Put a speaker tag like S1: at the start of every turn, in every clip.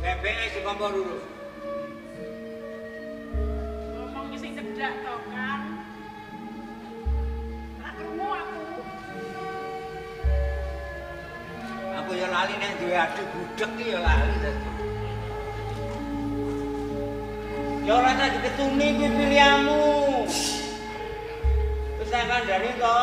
S1: Bebeke sing kompor lurus.
S2: Ngomong sing cedhak to, Kang. Tak krungu aku.
S1: Aku ya lali nek duwe adu budhek iki ya lali. Ya ora tak diketuni kuwi pilihanmu. Wis tak kandhani to.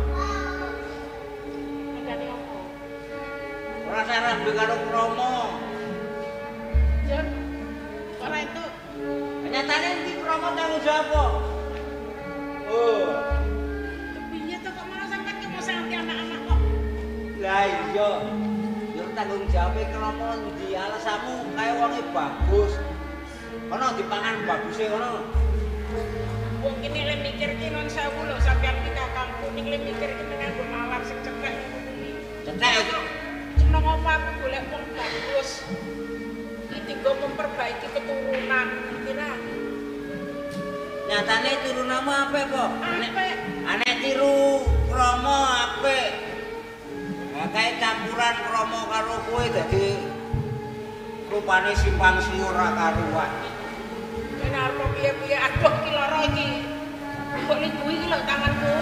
S2: Kandhani opo?
S1: Ora saran karo Kromo.
S2: Jon. Ora itu.
S1: Nyatane iki Kromo tanggung jawab kok. Oh.
S2: Kepiye to kok malah sampean kemosanti anak-anak kok?
S1: Lah iya. Yo tanggung jawab Kromo ndi alasanmu kaya wonge bagus. Kono dipangan baguse kono.
S2: Wong kene le mikir ki non sewu lho sampean iki kakangku ning le mikir ki nganggo nalar sing cekek kuwi.
S1: Cetek itu.
S2: Seneng apa aku golek wong bagus. Iki go memperbaiki keturunan kira.
S1: Nyatane turunanmu apik kok.
S2: Apik.
S1: Anek tiru Kromo apik. Lah kae campuran Kromo karo kowe dadi rupane simpang siur ora karuan.
S2: Kene arep piye-piye aduh ki lara iki. Kok ning kuwi iki lho tanganku.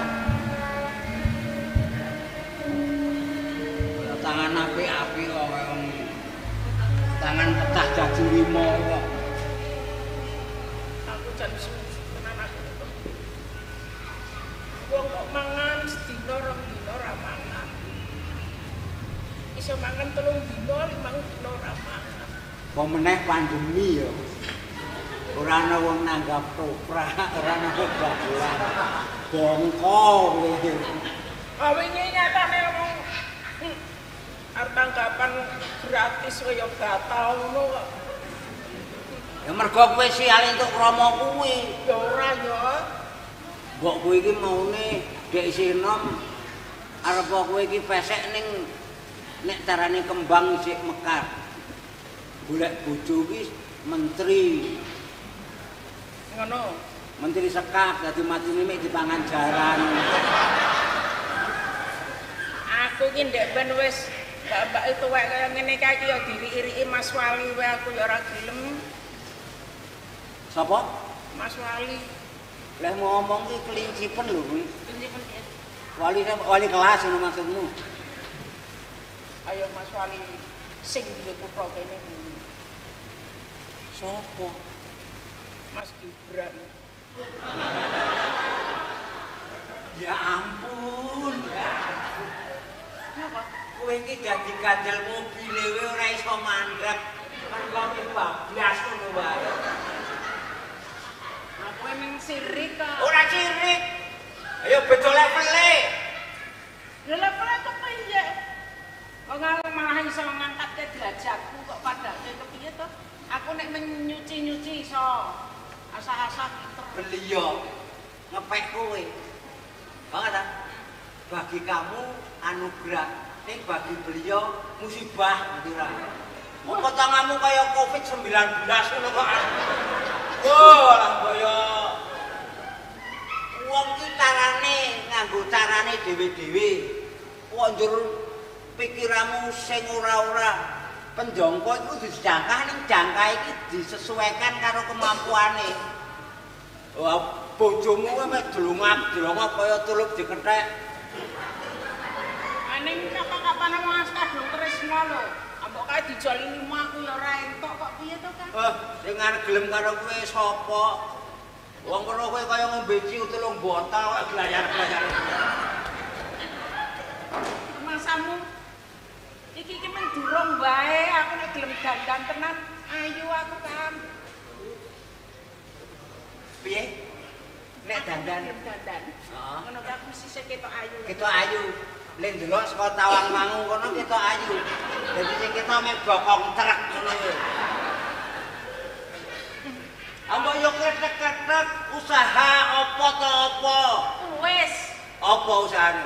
S1: Ya tangan apik-apik kok kaya ngono. Tangan pecah dadi 5 kok.
S2: Aku jan tenan aku. Wong kok mangan sedina rong dina ora mangan. Iso mangan 3 dina 5 dina ora mangan.
S1: Apa meneh pandemi ya. Ora ana wong nanggap toprak, ora ana dagelan. Bongko kowe.
S2: Ah wingi nyatane wong arep tanggapan gratis kaya batal ngono kok.
S1: Ya mergo kowe sial entuk Kromo kuwi.
S2: Ya ora ya.
S1: Mbok kowe iki maune dek isih enom arep kowe iki pesek ning nek carane kembang isih mekar. Golek bojo iki menteri.
S2: Ngono.
S1: Menteri sekap dadi matine mek dipangan jaran.
S2: Aku ki ndek ben wis mbak-mbak tuwek kaya ngene kae ya diri-iriki Mas Wali wae aku ya ora gelem.
S1: Sapa?
S2: Mas Wali.
S1: Lah ngomong ki kelincipen lho kuwi.
S2: Kelincipen ya.
S1: Wali kelas ngono maksudmu.
S2: Ayo Mas Wali sing duwe kutha kene iki.
S1: Sopo?
S2: Mas Gibran.
S1: Ya ampun.
S2: Napa?
S1: Kowe iki dadi gandel mobile kowe ora iso mandek. Kan kowe bablas ngono wae.
S2: Aku emang sirik kok.
S1: Ora cirik. Ayo beda levele.
S2: Lha level kok piye? Wong malah iso ngangkatke derajatku kok padake kepiye to? Aku nek nyuci-nyuci iso. Asah-asah pinter.
S1: Beliau ngepek kowe. Banget ta? Bagi kamu anugerah, ning bagi beliau musibah gitu ra. Wong tanganmu kaya Covid-19 ngono kok. Oh, lah kaya wong ki carane nganggo carane dhewe-dhewe. Kok njur pikiranmu sing ora-ora penjangka iku dijangkah ning jangka iki disesuaikan karo kemampuane. Wah, bojomu kuwi mek delongak-delongak kaya tulup dikethek.
S2: Aning kapan-kapan Mas Kadung tresno lho. Ambok kae dijolini aku ya ora entuk kok piye to, Kang?
S1: Sing arep gelem karo kowe sapa? Wong kono kowe kaya ngombe ciu 3 botol kok glayar-glayar.
S2: Masamu iki men durung wae aku nek gelem dandan tenan ayu aku kan.
S1: Piye? Nek dandan.
S2: Dandan.
S1: Heeh.
S2: Ngono kae aku sisih ketok ayu.
S1: Ketok ayu. Lek ndelok saka tawang mangu kono ketok ayu. Dadi sing ketok mek bokong trek ngono kuwi. Ambo yo kretek-kretek usaha apa to apa?
S2: Wis.
S1: Apa usahane?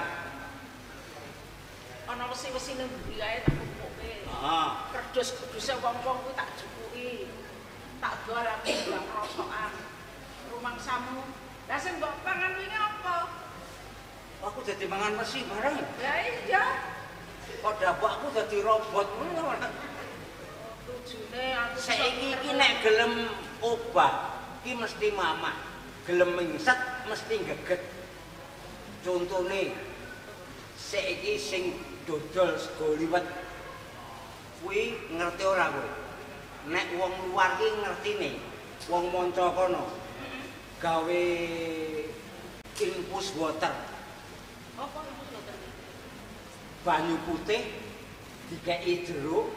S2: Ana wesi-wesine mburi kae tak kukuke.
S1: Heeh.
S2: Kerdus-kerduse wong-wong kuwi tak jupuki. Tak dol aku bilang rosokan. Rumangsamu. Lah sing mbok pangan wingi apa?
S1: Aku dadi mangan mesi bareng.
S2: Lah iya.
S1: Kok dapakku dadi robot ngono.
S2: Tujune
S1: saiki iki nek gelem obah iki mesti mamah. Gelem mingset mesti geget. Contone saiki sing dodol sego liwet kuwi ngerti ora kowe? Nek wong luar ki ngertine. Wong manca kono gawe infus water.
S2: Apa infus water?
S1: Banyu putih dikei jeruk.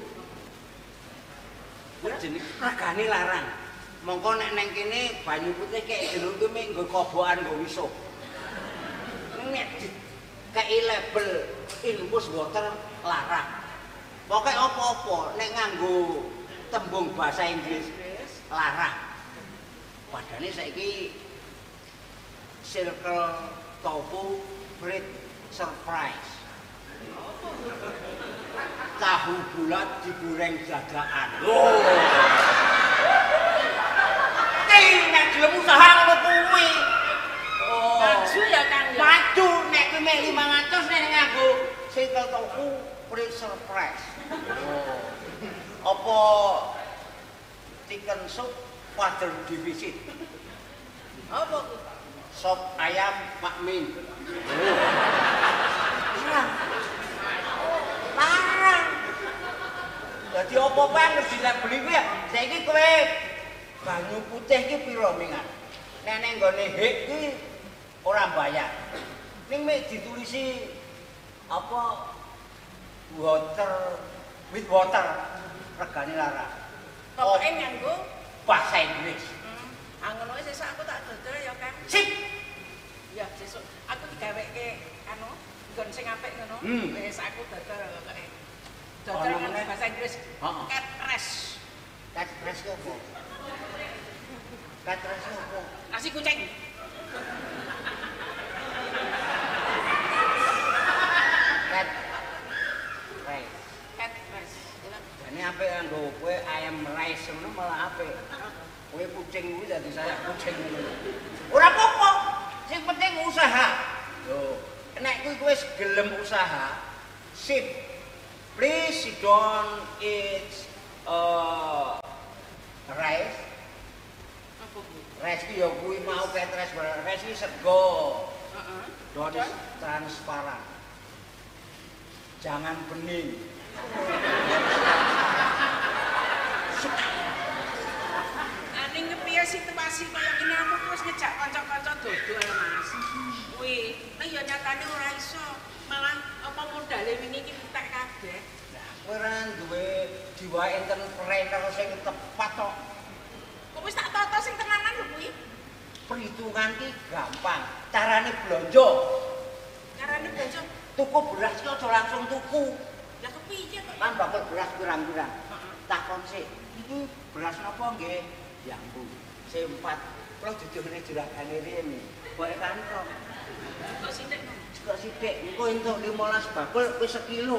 S1: Kuwi jenenge regane larang. Mongko nek neng kene banyu putih kei jeruk kuwi mek nggo kobokan nggo wisuh. Nek dikei label infus water larang. Pokoke apa-apa nek nganggo tembung bahasa Inggris larang. Padahal saiki circle tofu bread surprise. Tahu bulat digoreng dadakan. Oh. Nek gelem usaha ngono kuwi. Oh.
S2: Maju ya Kang.
S1: Maju nek kuwi mek 500 nek nganggo circle tofu bread surprise. Oh. Apa chicken soup water defisit.
S2: Apa ku?
S1: Sop ayam Pak Min. Larang. Dadi apa-apa yang mesti beli kuwi ya. Saiki kowe banyu putih ki pira mingan? Nek ning nggone hek ki ora bayar. Ning mek ditulisi apa water with water regane larang.
S2: Pokoke nganggo
S1: bahasa Inggris.
S2: Ngono wis sesuk aku tak dodol ya Kang.
S1: Sip.
S2: Ya sesuk aku digaweke anu nggon sing apik ngono. Wis aku dodol pokoke. Dodol nganggo bahasa Inggris. Cat press.
S1: Cat press ki opo? Cat press ki opo?
S2: Nasi kucing.
S1: Cat press.
S2: Cat press.
S1: Jane apik kanggo kowe ayam rice ngono malah apik. Kowe kucing kuwi dadi saya kucing ngono. Ora apa-apa. Sing penting usaha. Lho, nek kowe wis gelem usaha, sip. Please you don't eat rice.
S2: Apa ku?
S1: Rice ki ya kuwi mau kayak rice ki sego.
S2: Heeh.
S1: Don't transparan. Jangan bening.
S2: Ning kepiye situasi kaya ngene aku wis ngejak kanca-kanca dodol Mas. Kuwi, nek ya nyatane ora iso. Malah apa modale wingi iki entek kabeh.
S1: Kowe ora duwe jiwa entrepreneur sing tepat kok.
S2: Kok wis tak tata sing tenanan lho kuwi.
S1: Perhitungan ki gampang. Carane blonjo.
S2: Carane belanja
S1: Tuku beras ki aja langsung tuku.
S2: lah kepiye kok.
S1: Kan bakal beras pirang-pirang. Takon sik, iki beras napa nggih? Ya Bu, sempat. Kalau didone juragane rene, kowe kantong.
S2: Kok sithik ngono.
S1: Kok sithik, engko entuk 15 bakul wis sekilo.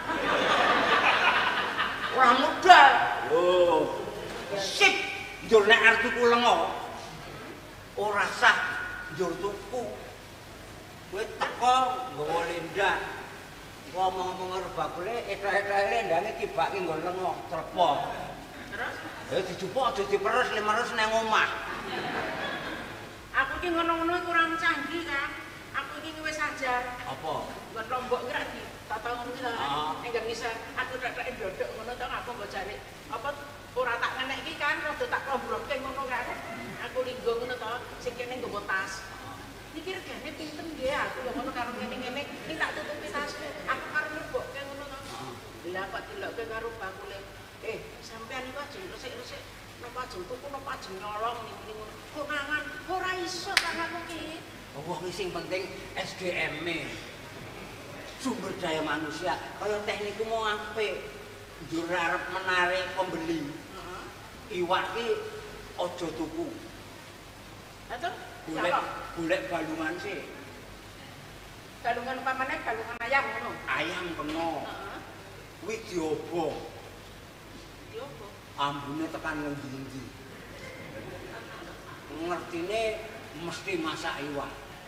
S1: Ora modal. Lho. Sip, njur nek arep tuku lenga. Ora sah njur tuku. Kowe teko nggawa lendak. Ngomong-ngomong karo bakule, etok-etoke lendange tibake nggon lenga, trepok.
S2: Terus
S1: Dijupuk aja diperes 500 nang omah.
S2: aku iki ngono-ngono kurang canggih Kang. Aku iki wis ajar.
S1: Apa?
S2: Buat lombok kira di tata ngono iki lho. Enggak bisa aku tek-tek ndodok ngono to apa mbok jare. Apa ora tak ngenek iki kan rada tak klombroke ngono kan. Aku linggo ngono to sing kene nggo tas. Iki regane pinten nggih aku lho ngono karo ngene-ngene iki tak tutupi tasku. Aku karo lebokke ngono to. Lah kok dilokke karo bakule. Sampean iku aja resik-resik napa ajeng tuku napa ajeng nyolong ngene ngono. Kok mangan ora iso kan aku ki.
S1: Wong sing penting SDM-e. Sumber daya manusia. Kaya teknikku mau apik. Njur arep menarik pembeli. Iwak ki aja tuku.
S2: Aduh,
S1: Golek balungan sih.
S2: Galungan umpamane galungan ayam ngono.
S1: Ayam kena. Kuwi diobong.
S2: Diopo?
S1: Ambune tekan ngendi-endi. Ngertine mesti masak iwak.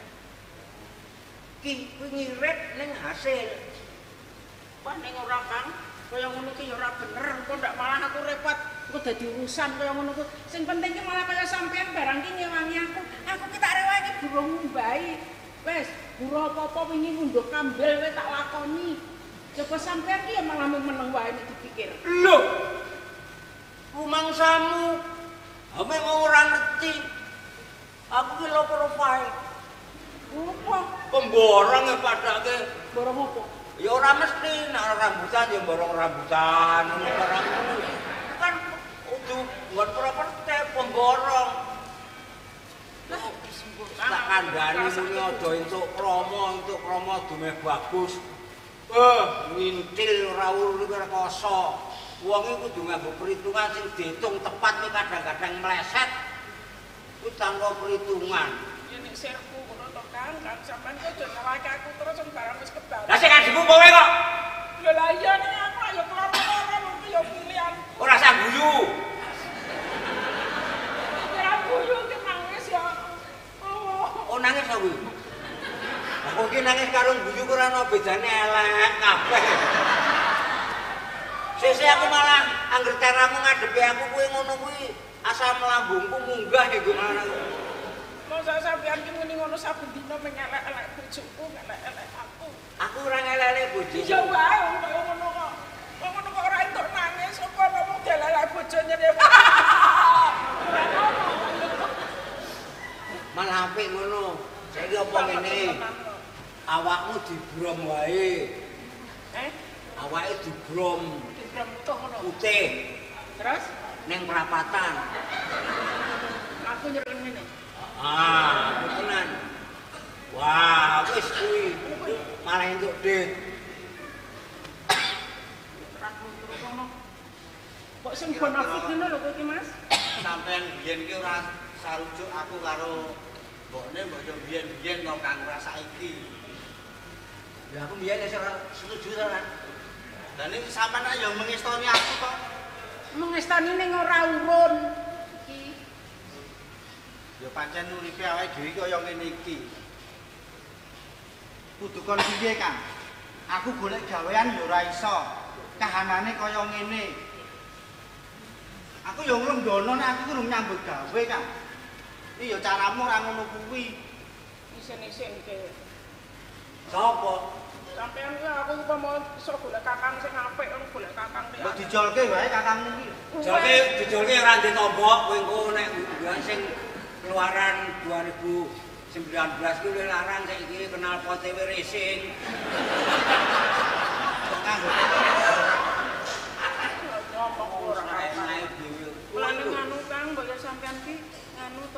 S1: Ki kuwi ngirit ning hasil.
S2: Wah ning ora Kang, kaya ngono ki ya ora bener, kok ndak malah aku repot kok dadi urusan kaya ngono ku. Sing penting ki malah kaya sampean barang ki ngewangi aku. Aku ki tak rewek iki durung ngumbahi. Wes, buru apa-apa wingi ngunduh kambel wae tak lakoni. Coba sampean ki ya malah meneng wae nek dipikir.
S1: Lho. Rumangsamu. Ame mau ora ngerti. Aku ki lho profile.
S2: Apa?
S1: Pemborong e padake.
S2: Borong apa?
S1: Ya ora mesti nek rambutan ya borong rambutan ngono barang ngono. Kan kudu buat properti pemborong.
S2: Lah disebut
S1: Tak kandhani muni aja entuk kromo dume bagus. Ngintil ora urip rekoso. Wong iki kudu nganggo perhitungan sing diitung tepat nek kadang-kadang meleset. Ku tanpa perhitungan.
S2: Ya nek serku ngono to Kang sampean kok aja nyalahke aku terus sing barang wis kebal.
S1: Lah sing adikku kowe kok.
S2: Lho lah iya nek aku ya keloro-loro mesti ya pilihan.
S1: Ora usah guyu.
S2: Ya guyu ki nangis ya.
S1: Oh nangis aku. Aku ki nangis karo guyu ora ana bedane elek kabeh. Sesuk aku malah angger caramu ngadepi aku kuwi ngono kuwi asam lambungku munggah iku malah.
S2: Masa sampean ki muni ngono saben dina mengelek-elek bojoku, ngelek-elek aku.
S1: Aku ora ngelek bojo.
S2: Iya wae kaya ngono kok. Kok ngono kok ora entuk nangis apa ngomong delelek bojone.
S1: Malah apik ngono. Saiki apa ngene? Awakmu dibrom wae. Awake dibrom.
S2: Dibrom toh ngono.
S1: Putih
S2: Terus
S1: ning perapatan.
S2: aku nyereng ngene.
S1: Aku tenan. Wah, wis kuwi. Malah entuk dit.
S2: Kok sing bonafit ngono lho kowe iki, Mas?
S3: Sampeyan biyen iki ora sarujuk aku karo mbokne mbok yo biyen-biyen kok kang ora saiki.
S1: Ya aku biyen wis ora setuju to, Lan.
S3: Lah nek sampean yo mengestoni aku kok.
S2: Mengestani ning ora urun. Iki.
S3: Ya pancen uripe awake dhewe kaya ngene iki. Kudu kon piye, Kang? Aku golek gawean yo ora iso. Kahanane kaya ngene. Aku yo nglenggono nek aku durung nyambut gawe, Kang. Iki yo caramu ora ngono kuwi.
S2: Isin-isin ke.
S1: Sopo?
S2: Sampeyan ki aku umpama iso golek kakang sing apik, golek kakang ki.
S3: Mbok dijolke wae kakangmu iki.
S1: Dijolke ora ndek tombok, kowe engko nek bulan sing keluaran 2019 kuwi larang saiki kenal PTW Racing.
S2: Ngomong ora
S1: Naik dhewe.
S2: Mulane nganu Kang, mbok yo sampeyan ki nganu to.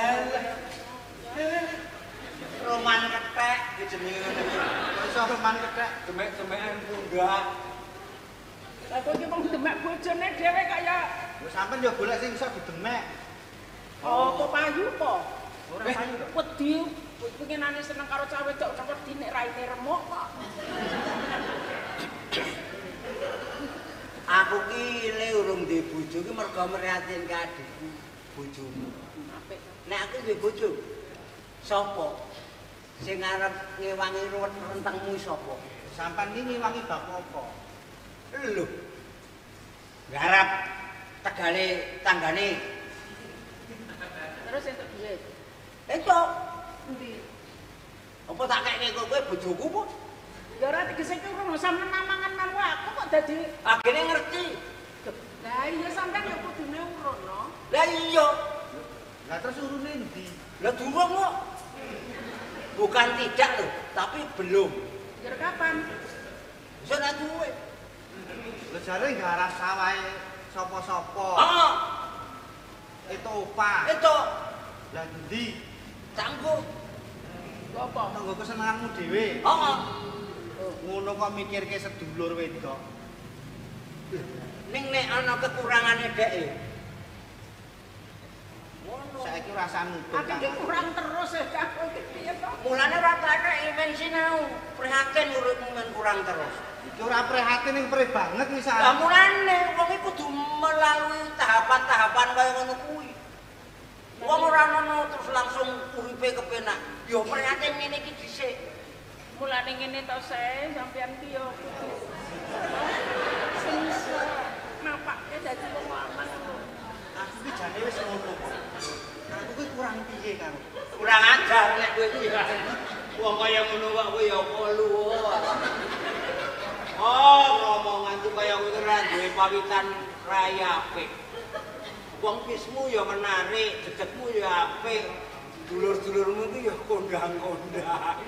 S1: Roman kethek iki jenenge ngono iki.
S3: Iso roman kethek.
S1: Demek-demekan punggah.
S2: Lah kok iki wong demek bojone dhewe kaya
S3: Yo sampean yo golek sing iso didemek.
S2: apa payu po.
S3: Ora payu to.
S2: Wedi pengenane seneng karo cah wedok kok wedi nek raine remuk kok.
S1: Aku ki le urung duwe bojo ki mergo mriyatin ke adikku bojomu.
S2: Apik.
S1: Nek aku duwe bojo, sapa? Sing arep ngewangi rentengmu sapa?
S3: Sampean iki ngiwangi bab apa?
S1: Lho. Garap tegale tanggane.
S2: Terus entuk duit.
S1: Entuk.
S2: Endi?
S1: Apa tak keke kowe bojoku po?
S2: Ya ora tegese ki ora sampean mangan karo aku kok dadi
S1: Agene ngerti.
S2: lah iya sampean ya kudune urun no.
S1: Lah iya.
S3: Lah terus urune endi?
S1: Lah durung kok. Bukan tidak loh, tapi belum.
S2: Jar kapan?
S1: Wis ora duwe.
S3: Lah jare garap sawahe sapa-sapa.
S1: Heeh.
S3: Itu opah.
S1: Itu
S3: Lah endi?
S1: tangguh.
S2: Apa?
S3: Tanggo kesenenganmu dhewe.
S1: Heeh.
S3: Ngono kok mikirke sedulur wedok.
S1: Ning nek ana kekurangane dheke.
S3: Saiki rasa nutup.
S2: Aku iki kurang terus ya aku iki piye to?
S1: Mulane ora tak mensi nau. Prihatin uripmu men kurang terus.
S3: Iki ora prihatin ning pri banget
S1: Lah
S3: misale.
S1: mulane wong iki kudu melalui tahapan-tahapan kaya ngono kuwi. Wong ora ono terus langsung uripe kepenak. Ya prihatin ngene iki dhisik.
S2: Mulane ngene to sae sampean ki yo kudu sing iso napake dadi wong aman.
S3: jane wis ngono kok. Aku kuwi kurang piye karo.
S1: Kurang ajar nek kowe iki. Wong kaya ngono kok kowe ya polu. Oh, ngomongan tuh kaya kowe ora duwe pawitan raya apik. Wong kismu ya menarik, dedekmu ya apik. Dulur-dulurmu ku ya kondang-kondang.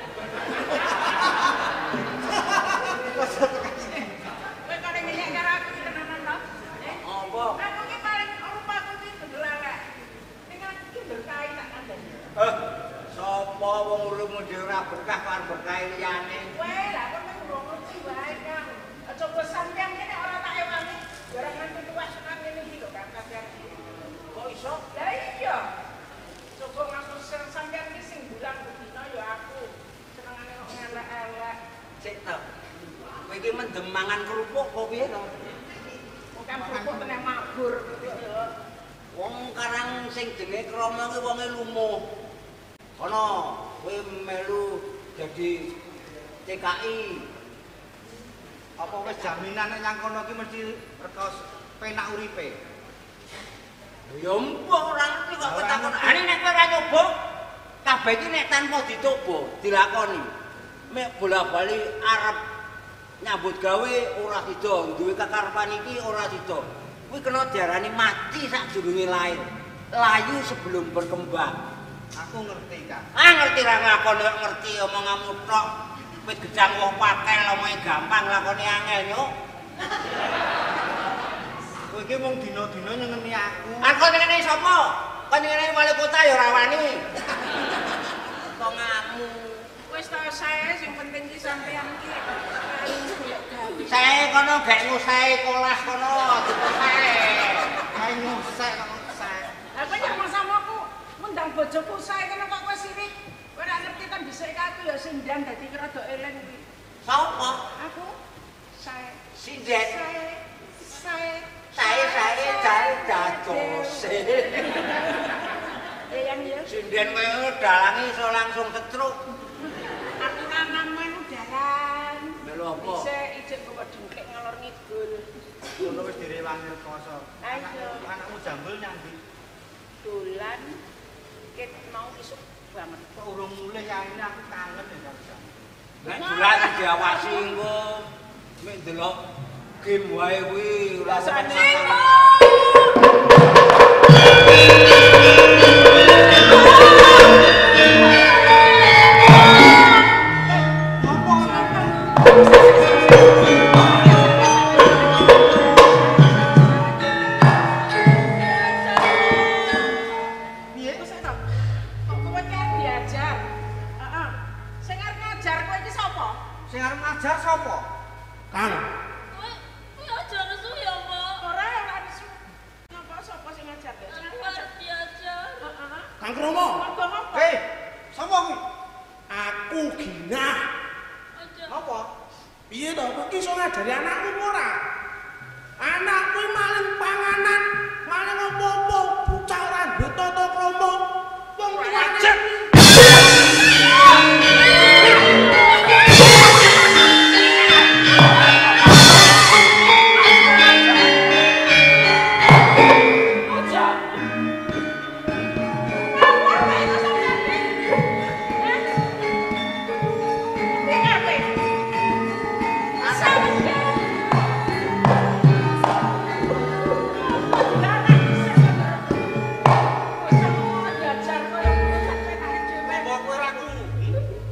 S2: Kowe kok ngenyek karo aku iki tenanan to?
S1: Apa?
S2: Aku ki paling rupaku ki bedelelek. Ning iki berkahi tak kandhani.
S1: Sapa wong uripmu dhewe ora berkah karo berkah liyane.
S2: Kowe lah kok nek ngrungosi wae Kang. Aja kok sampeyan kene ora tak ewangi. Barang nganti tuwek seneng ngene iki lho Kang kadang.
S1: Kok iso?
S2: Lah iya. Coba ngaku sampeyan ki sing bulan bedino ya aku. Senengane kok ngelek-elek.
S1: Sik to. Kowe iki mendem mangan kerupuk kok piye to?
S2: Wong kan kerupuk kena mabur ya.
S1: Wong karang sing jenenge krama ki wonge lumuh. Kono kowe melu dadi TKI.
S3: Apa wis jaminan nek nang kono ki mesti perkos penak uripe.
S1: Ya mbok ora ngerti kok ketakon. Ane nek kowe ora nyoba, kabeh iki nek tanpa dicoba dilakoni. Mek bola-bali arep nyambut gawe ora sida, duwe kekarepan iki ora sida. Kuwi kena diarani mati sakdurunge lair. Layu sebelum berkembang.
S3: Aku ngerti, Kang.
S1: Ngerti ra nglakoni kok ngerti omonganmu tok. Wis gejang wong pakel omonge gampang lakoni angel yo.
S3: Kowe iki mung dina-dina nyengeni aku.
S1: Kok ngene sapa? Kok ngene wali kota ya ora wani. Kok ngamu.
S2: Wis ta sae sing penting ki sampeyan ki golek gawe.
S1: Sae kono gek ngusahe sekolah kono diposae.
S3: Kae nyusek kok nyusek.
S2: Lah kok nyamang samaku ngundang bojoku sae kene kok kowe sirik. Kowe ora ngerti kan dhisik aku ya sindan dadi rada eleng iki.
S1: Sapa?
S2: Aku sae.
S1: Sindet.
S2: Sae
S1: dadose.
S2: Yang ya.
S1: Sinden kowe dalange iso langsung setruk.
S2: Aku nanam menu dalan.
S1: Melu apa?
S2: Bisa ijek bawa dengkek ngalor ngidul.
S3: Ngono wis direwangi rekoso.
S2: Ayo.
S3: Anakmu jambul nyambi.
S2: Dolan ket mau isuk banget.
S3: Kok urung mulih ya ini aku kangen ya Kang.
S1: Nek dolan diawasi engko mek ndelok game wae kuwi ora
S3: Sing arep ngajar sapa?
S4: Kang,
S5: Kuwi aja nesu ya, Mbok.
S2: Ora nesu. Napa sapa sing ngajar ya? Sing ngajar.
S5: Diajar.
S2: Heeh.
S4: Kang Kromo.
S2: Ngomong apa?
S3: Hei, sapa kuwi?
S4: Aku Gina.
S5: Aja.
S3: Apa?
S4: Piye to, kok iso ngajari anakmu apa ora? Anakku maling panganan, maling opo-opo, bocah ora duwe tata krama. Wong tuane
S3: Apa kowe ora ngerti?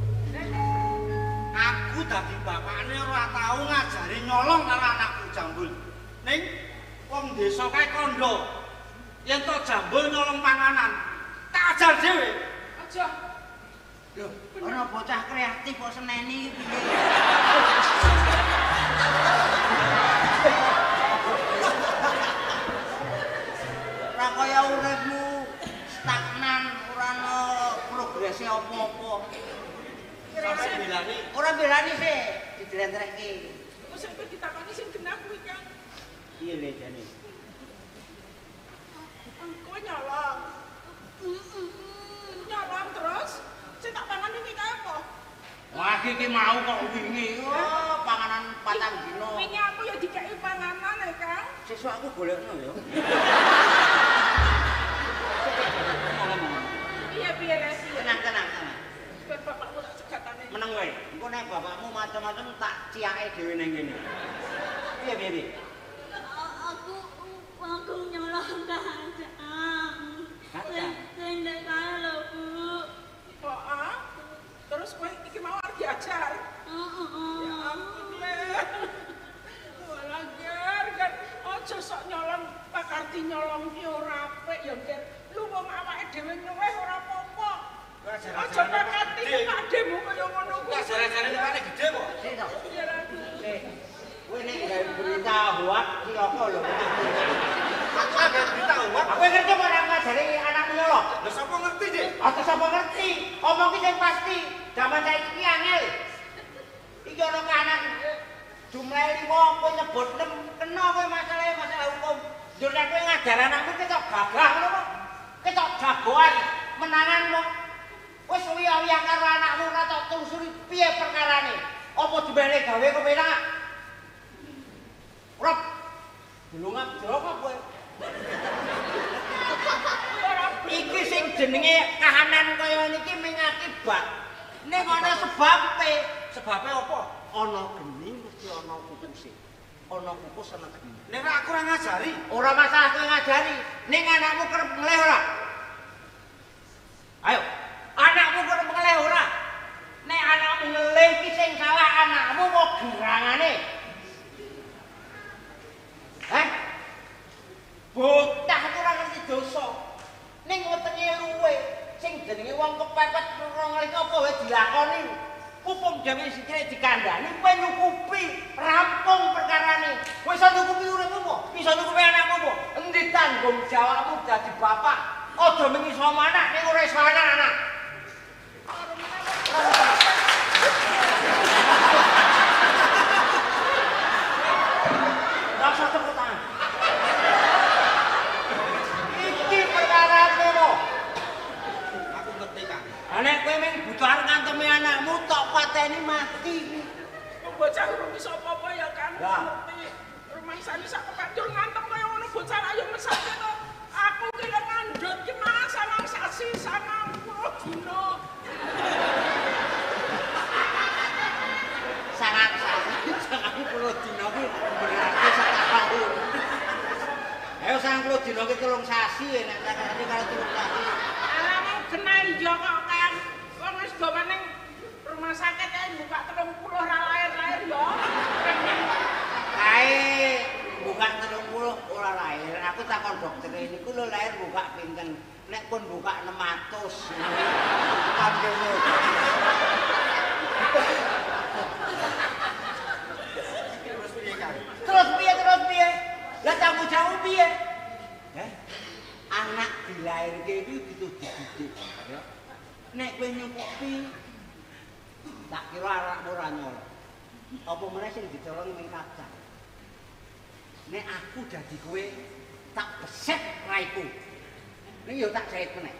S3: Aku dadi bapakne ora tau ngajari nyolong karo anakku jambul. Ning wong desa kae kandha. Yen to jambul nyolong panganan, tak ajar dhewe.
S2: Aja.
S1: Lho, ana bocah kreatif kok seneni piye? Ora kaya uripmu stagnan, ora ana progresi apa-apa.
S3: Sampai bilani
S1: Ora belani sih, didrentrehke.
S2: Aku sampe ditakoni sing genah kuwi Kang.
S1: Piye le jane?
S2: Kowe nyolong. Nyolong terus sing tak pangan iki kae apa?
S1: Wah, iki mau kok wingi. Oh, panganan patang dino.
S2: Wingi aku ya dikeki panganan ya Kang.
S1: Sesuk aku golekno ya.
S2: Piye-piye les.
S1: Tenang.
S2: Ben bapakmu tak cegatane.
S1: Meneng kowe. Engko nek bapakmu macam-macam tak ciake dhewe ning kene. Piye?
S5: Aku nyolong kacang. Sing ndek kae lho, Bu.
S2: Oh, terus kowe iki mau arep diajar. Ya ampun, Len. Walah, Ger, kan aja sok nyolong, Pak Karti nyolong ki ora apik ya, Ger. Lu wong awake dhewe nyuweh ora apa-apa. Aja Pak Karti Pak Demu kaya ngono kuwi.
S3: Jare-jare nekane gede kok.
S1: Sik to.
S2: Iya, Ragu.
S1: Kowe nek gawe berita hoak ki apa lho.
S3: Aku ada berita hoak.
S1: Aku ngerti kok nek ngajari anakmu nyolong.
S3: Lah sapa ngerti, Dik?
S1: Aku sapa ngerti. Omong ki sing pasti. Zaman saiki ki angel. Iki ana kanan jumlah 5 kowe nyebut 6 kena kowe masalah hukum. Yo nek kowe ngajar anakmu ketok gagah ngono kok. Ketok jagoan menangan kok. Wis uya-uya karo anakmu ora tok telusuri piye perkarane. Apa dibale gawe kepenak? Rob. Bulungan jero kok kowe. Iki sing jenenge kahanan kaya niki mengakibat. Ning ana sebabe. Sebabe apa? Ana geni mesti ana kukuse. Ana kukus ana geni.
S3: Nek aku ora ngajari,
S1: Ora masalah kowe ngajari. Ning anakmu kerep ngeleh ora? Ayo. Anakmu kerep ngeleh ora? Nek anakmu ngeleh iki sing salah anakmu apa gerangane? Bocah ku ora ngerti dosa. Ning wetenge luwe sing jenenge wong kepepet ora ngerti apa wae dilakoni. Hukum dhewe sikile dikandhani kowe nyukupi rampung perkarane. Kowe iso nyukupi uripmu apa? Iso nyukupi anakmu apa? Endi tanggung jawabmu dadi bapak? Aja mengiso anak ning ora iso anak. Rasa tepuk tangan. Iki perkarane mo.
S3: aku ngerti kan.
S1: Nek kowe men butuhan kanteme anakmu tok pateni mati.
S2: Bocah urung iso apa-apa ya kan.
S1: Ya.
S2: Ngerti. Rumah sani sak kepanjur ngantem kaya ngono bocah ayo mesake to. Aku ki lek ngandhut ki malah sangang sasi 90 dina.
S1: Sangat 90 dina ki berarti sak tahun. Ayo 90 dina ki 3 sasi nek sakjane karo 3 sasi.
S2: Alah mau kena iya kok kan. Wong wis gawe ning rumah sakit ae buka 30 ra lahir-lahir ya.
S1: Kae buka 30 ora lahir. Aku takon dokter niku lho lahir buka pinten. Nek pun buka 600. Kandene.
S3: Terus piye kan?
S1: Terus piye? Lah tanggung jawab piye? Anak dilairke iki butuh dididik, ya. Nek kowe nyukupi tak kira arakmu ora nyolong. Apa meneh sing dicolong ning kacang. Nek aku dadi kowe tak beset raiku. Ning yo tak jahit meneh.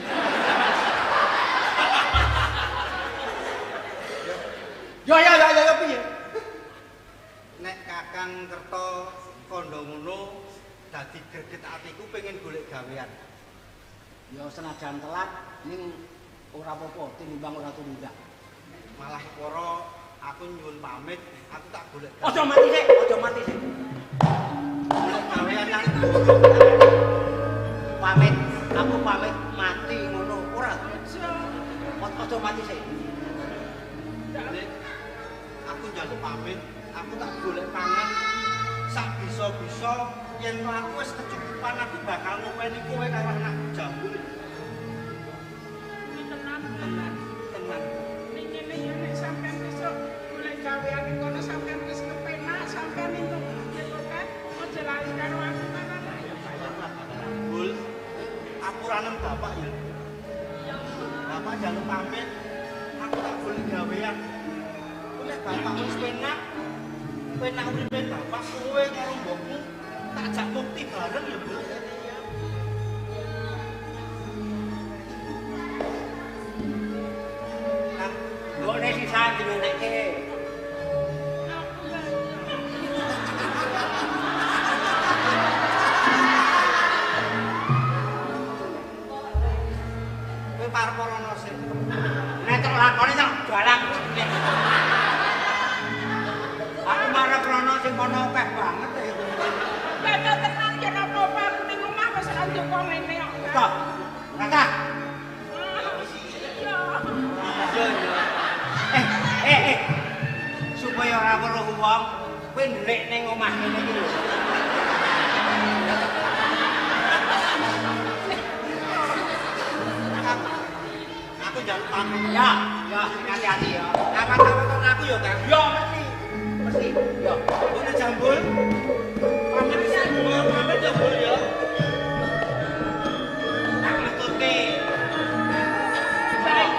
S1: Ya piye?
S3: Nek Kakang Kerto kondo ngono dadi greget atiku pengen golek gawean.
S1: Ya senajan telat ning ora apa-apa tinimbang ora tundak.
S3: Malah para aku nyuwun pamit, aku tak golek
S1: Aja mati sik.
S3: golek gawean nang
S1: Aku pamit mati ngono ora. Aja mati sik.
S3: Nek aku njaluk pamit, aku tak golek pangan sak bisa-bisa yen aku wis kecukupan aku bakal ngopeni kowe karo anakku Jambul.
S2: Tenan. Ning kene ya nek sampean besok golek gawean ning kono sampean wis kepenak sampean entuk gitu kan. Aja lali karo aku kan anak ya
S3: Bul, apuranen bapak ya. Bapak njaluk pamit, aku tak golek gawean. Nek bapak wis penak uripe bapak kowe karo mbokmu tak ajak mukti bareng ya, Bul.
S1: Kok nek sisan dimenekke. Kowe
S2: kok ngene kok.
S1: Kok. Kakak. Supaya ora weruh wong, kowe ndelik ning omah ngene iki lho.
S3: Aku njaluk pamit.
S1: Ya, hati-hati ya. Kapan-kapan aku ya, Kang. Ya, mesti. Mesti. Ya.
S3: Ini Jambul. Pamit semua, pamit Jambul ya.
S1: Tak ngetutke.
S2: Baik.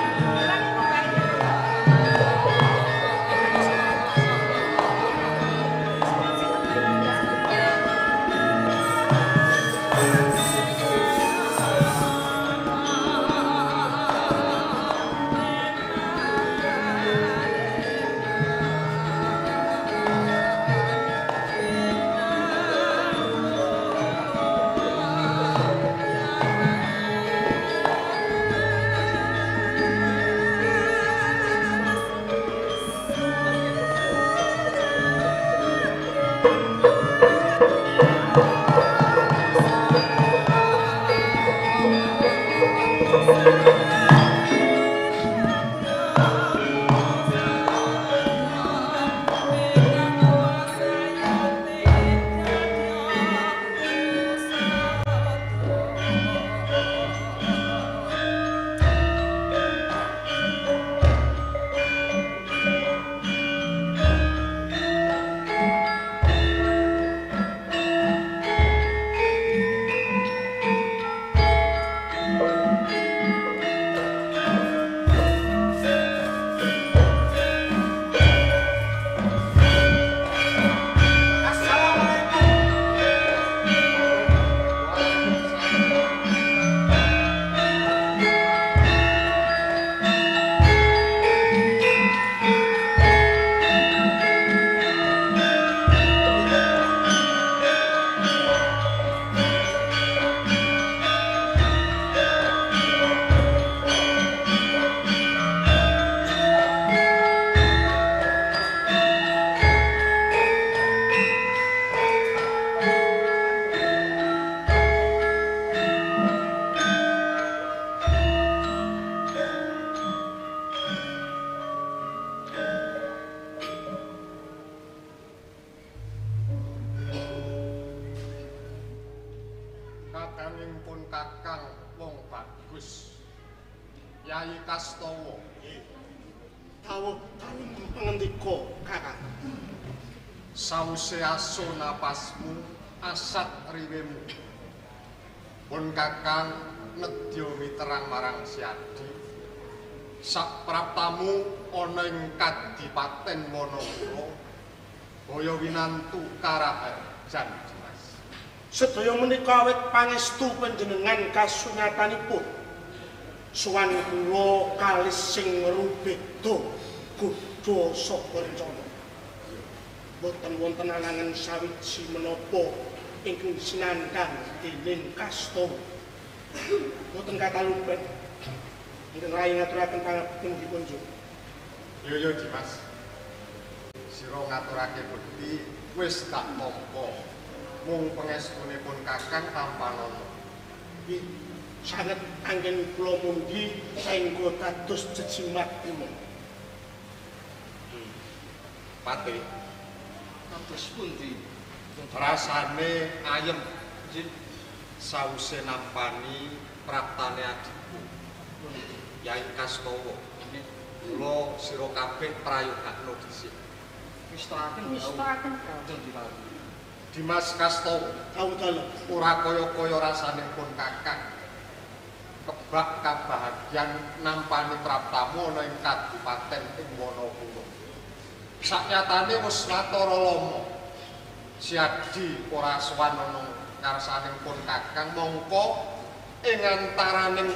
S6: Kakangipun Kakang wong bagus. Yayi Kastowo.
S4: Tahu pengendika Kakang.
S6: Sause aso napasmu asat riwemu. Pun Kakang nedya miterang marang Siadi. Sak praptamu ana ing Kadipaten Wonogoro. Boyo winantu karajan Dimas.
S4: Sedaya menika awit pangestu panjenengan kasunyatanipun. Suwan kula kalis sing rubeda godha saka rencana. Boten wonten alangan sawiji menapa ingkang sinandhang dening Kasta. Boten katalupet. Ingkang rai ngaturaken pangabekti dipunjuk.
S6: Yo Dimas. Sira ngaturake bekti wis tak tampa. Mung pangestunipun Kakang tampanana.
S4: Nggih, sanget anggen kula mundi saengga dados jejimat kula.
S6: Pati.
S3: Kados pundi?
S6: Rasane ayem. Sause nampani praptane adikku. Yayi Kastowo. Kula sira kabeh prayogakno dhisik.
S3: Wistaaken
S6: Dimas Kastowo.
S4: Kawula
S6: Ora kaya-kaya rasanipun Kakang. Kebak kabahagian nampani praptamu ana ing Kadipaten ing Wonogoro. Saknyatane wis watara lama. Siadi ora sowan ana karsanipun Kakang mongko ing antaraning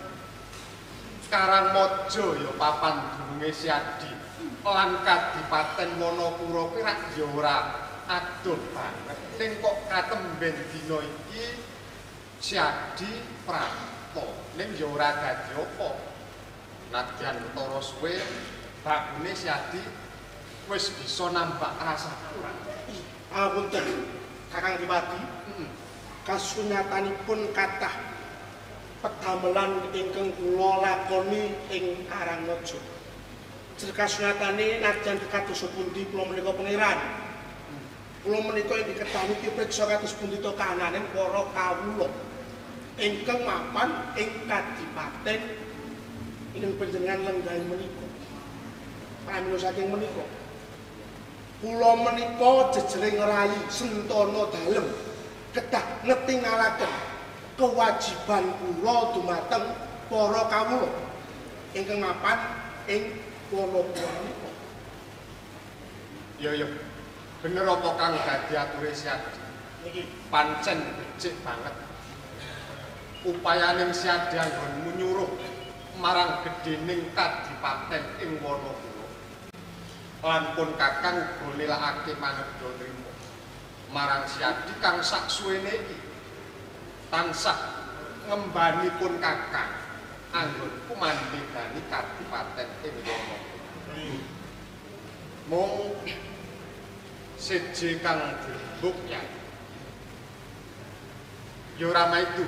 S6: Karangmaja ya papan dununge Siadi lan Kadipaten Wonogoro kuwi rak ya ora adoh banget. Ning kok katemben dina iki Siadi prapta. Ning ya ora dadi apa. Nadyan utara suwe bagune Siadi wis bisa nambah rasa kurang.
S4: Apunten Kakang Dipati. kasunyatanipun kathah pedamelan ingkang kula lakoni ing Karangreja. Kasunatane najan kados pundi kula menika pangeran. Kula menika ing diketahui dipriksa kados pundi to kahananing para kawula ingkang mapan ing kadipaten ingkang panjenengan lenggahi menika. Pramila saking menika kula menika jejering rayi sentana dalem kedah ngetingalaken kewajiban kula dumateng para kawula ingkang mapan ing Wonopuwa menika.
S6: Ya bener apa kang dadi ature Siadi?
S4: Niki
S6: Pancen becik banget. Upayaning Siadi anggonmu nyuruh marang gedhening kadipaten ing Wonopuwa. Lan pun Kakang uga nilakake manedha nrimo marang Siadi kang saksuwene iki tansah ngembanipun Kakang anggon kumandhegani kadipaten ing Wonopuwa. Mung siji kang dirembuk ya. Ya ora maidu.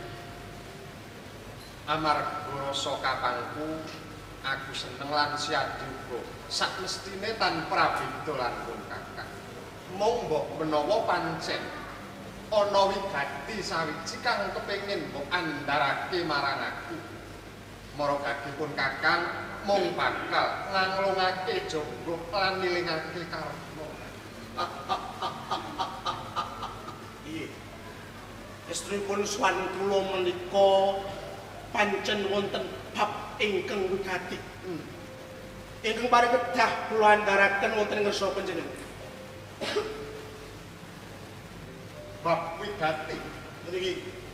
S6: Amarga rasa kapangku aku seneng lan Siadi uga sakmestine tanpa beda lan pun Kakang. Mung mbok menawa pancen ana wigati sawiji kang kepengin mbok andharake marang aku. Maragake pun Kakang mung bakal nganglungake jonggo lan nilingake karma.
S4: Iya. Estripun swan kula menika pancen wonten bab ingkang wigati. Ingkang paring kedah kula andharaken wonten ngersa panjenengan.
S6: Bab wigati
S4: Niki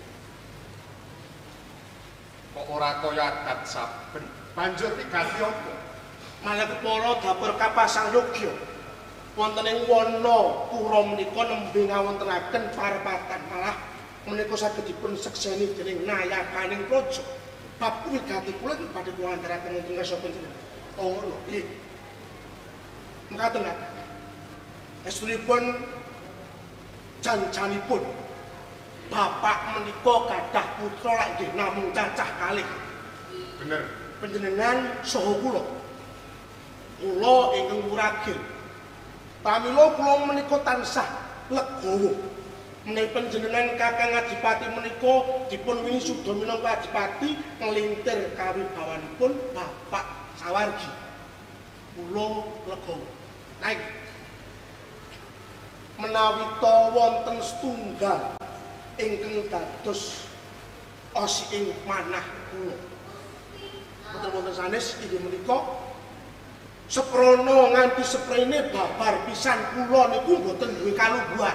S6: kok ora kaya adat saben. Banjur wigati apa?
S4: malah kepala dapur kapasang yogya wonten ing Wonopuwa menika nembe ngawontenaken parepatan malah menika saged dipun sekseni dening nayakaning praja. Bab wigati kula badhe kula andharaken wonten ngarsa panjenengan. Oh ngono. Nggih. Mekaten nggih. Estunipun janjanipun bapak menika gadah putra lak nggih namung cacah kalih.
S6: Bener.
S4: Panjenengan saha kula. Kula ingkang wuragil. Pramila kula menika tansah legawa. Menawi panjenengan Kakang Adipati menika dipun winisuda minangka Adipati nglintir kawibawanipun bapak sawargi. Kula legawa. Naik. Menawi ta wonten setunggal ingkang dados osi ing manah kula. Wonten sanes inggih menika seprono nganti seprene babar pisan kula niku mboten duwe kalubuhan.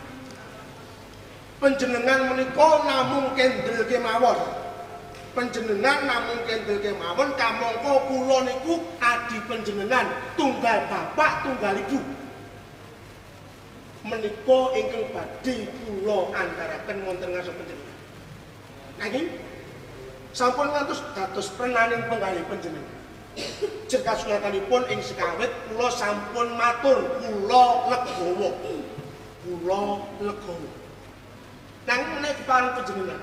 S4: Panjenengan menika namung kendel kemawon. Panjenengan namung kendel kemawon kamangka kula niku adi panjenengan tunggal bapak tunggal ibu. Menika ingkang badhe kula andharaken wonten ngarsa panjenengan. Nanging sampun ngantos dados prenaning penggalih panjenengan. Jekasunyatanipun ing sekawit kula sampun matur kula legawa. Kula legawa. Nanging menawi kepareng panjenengan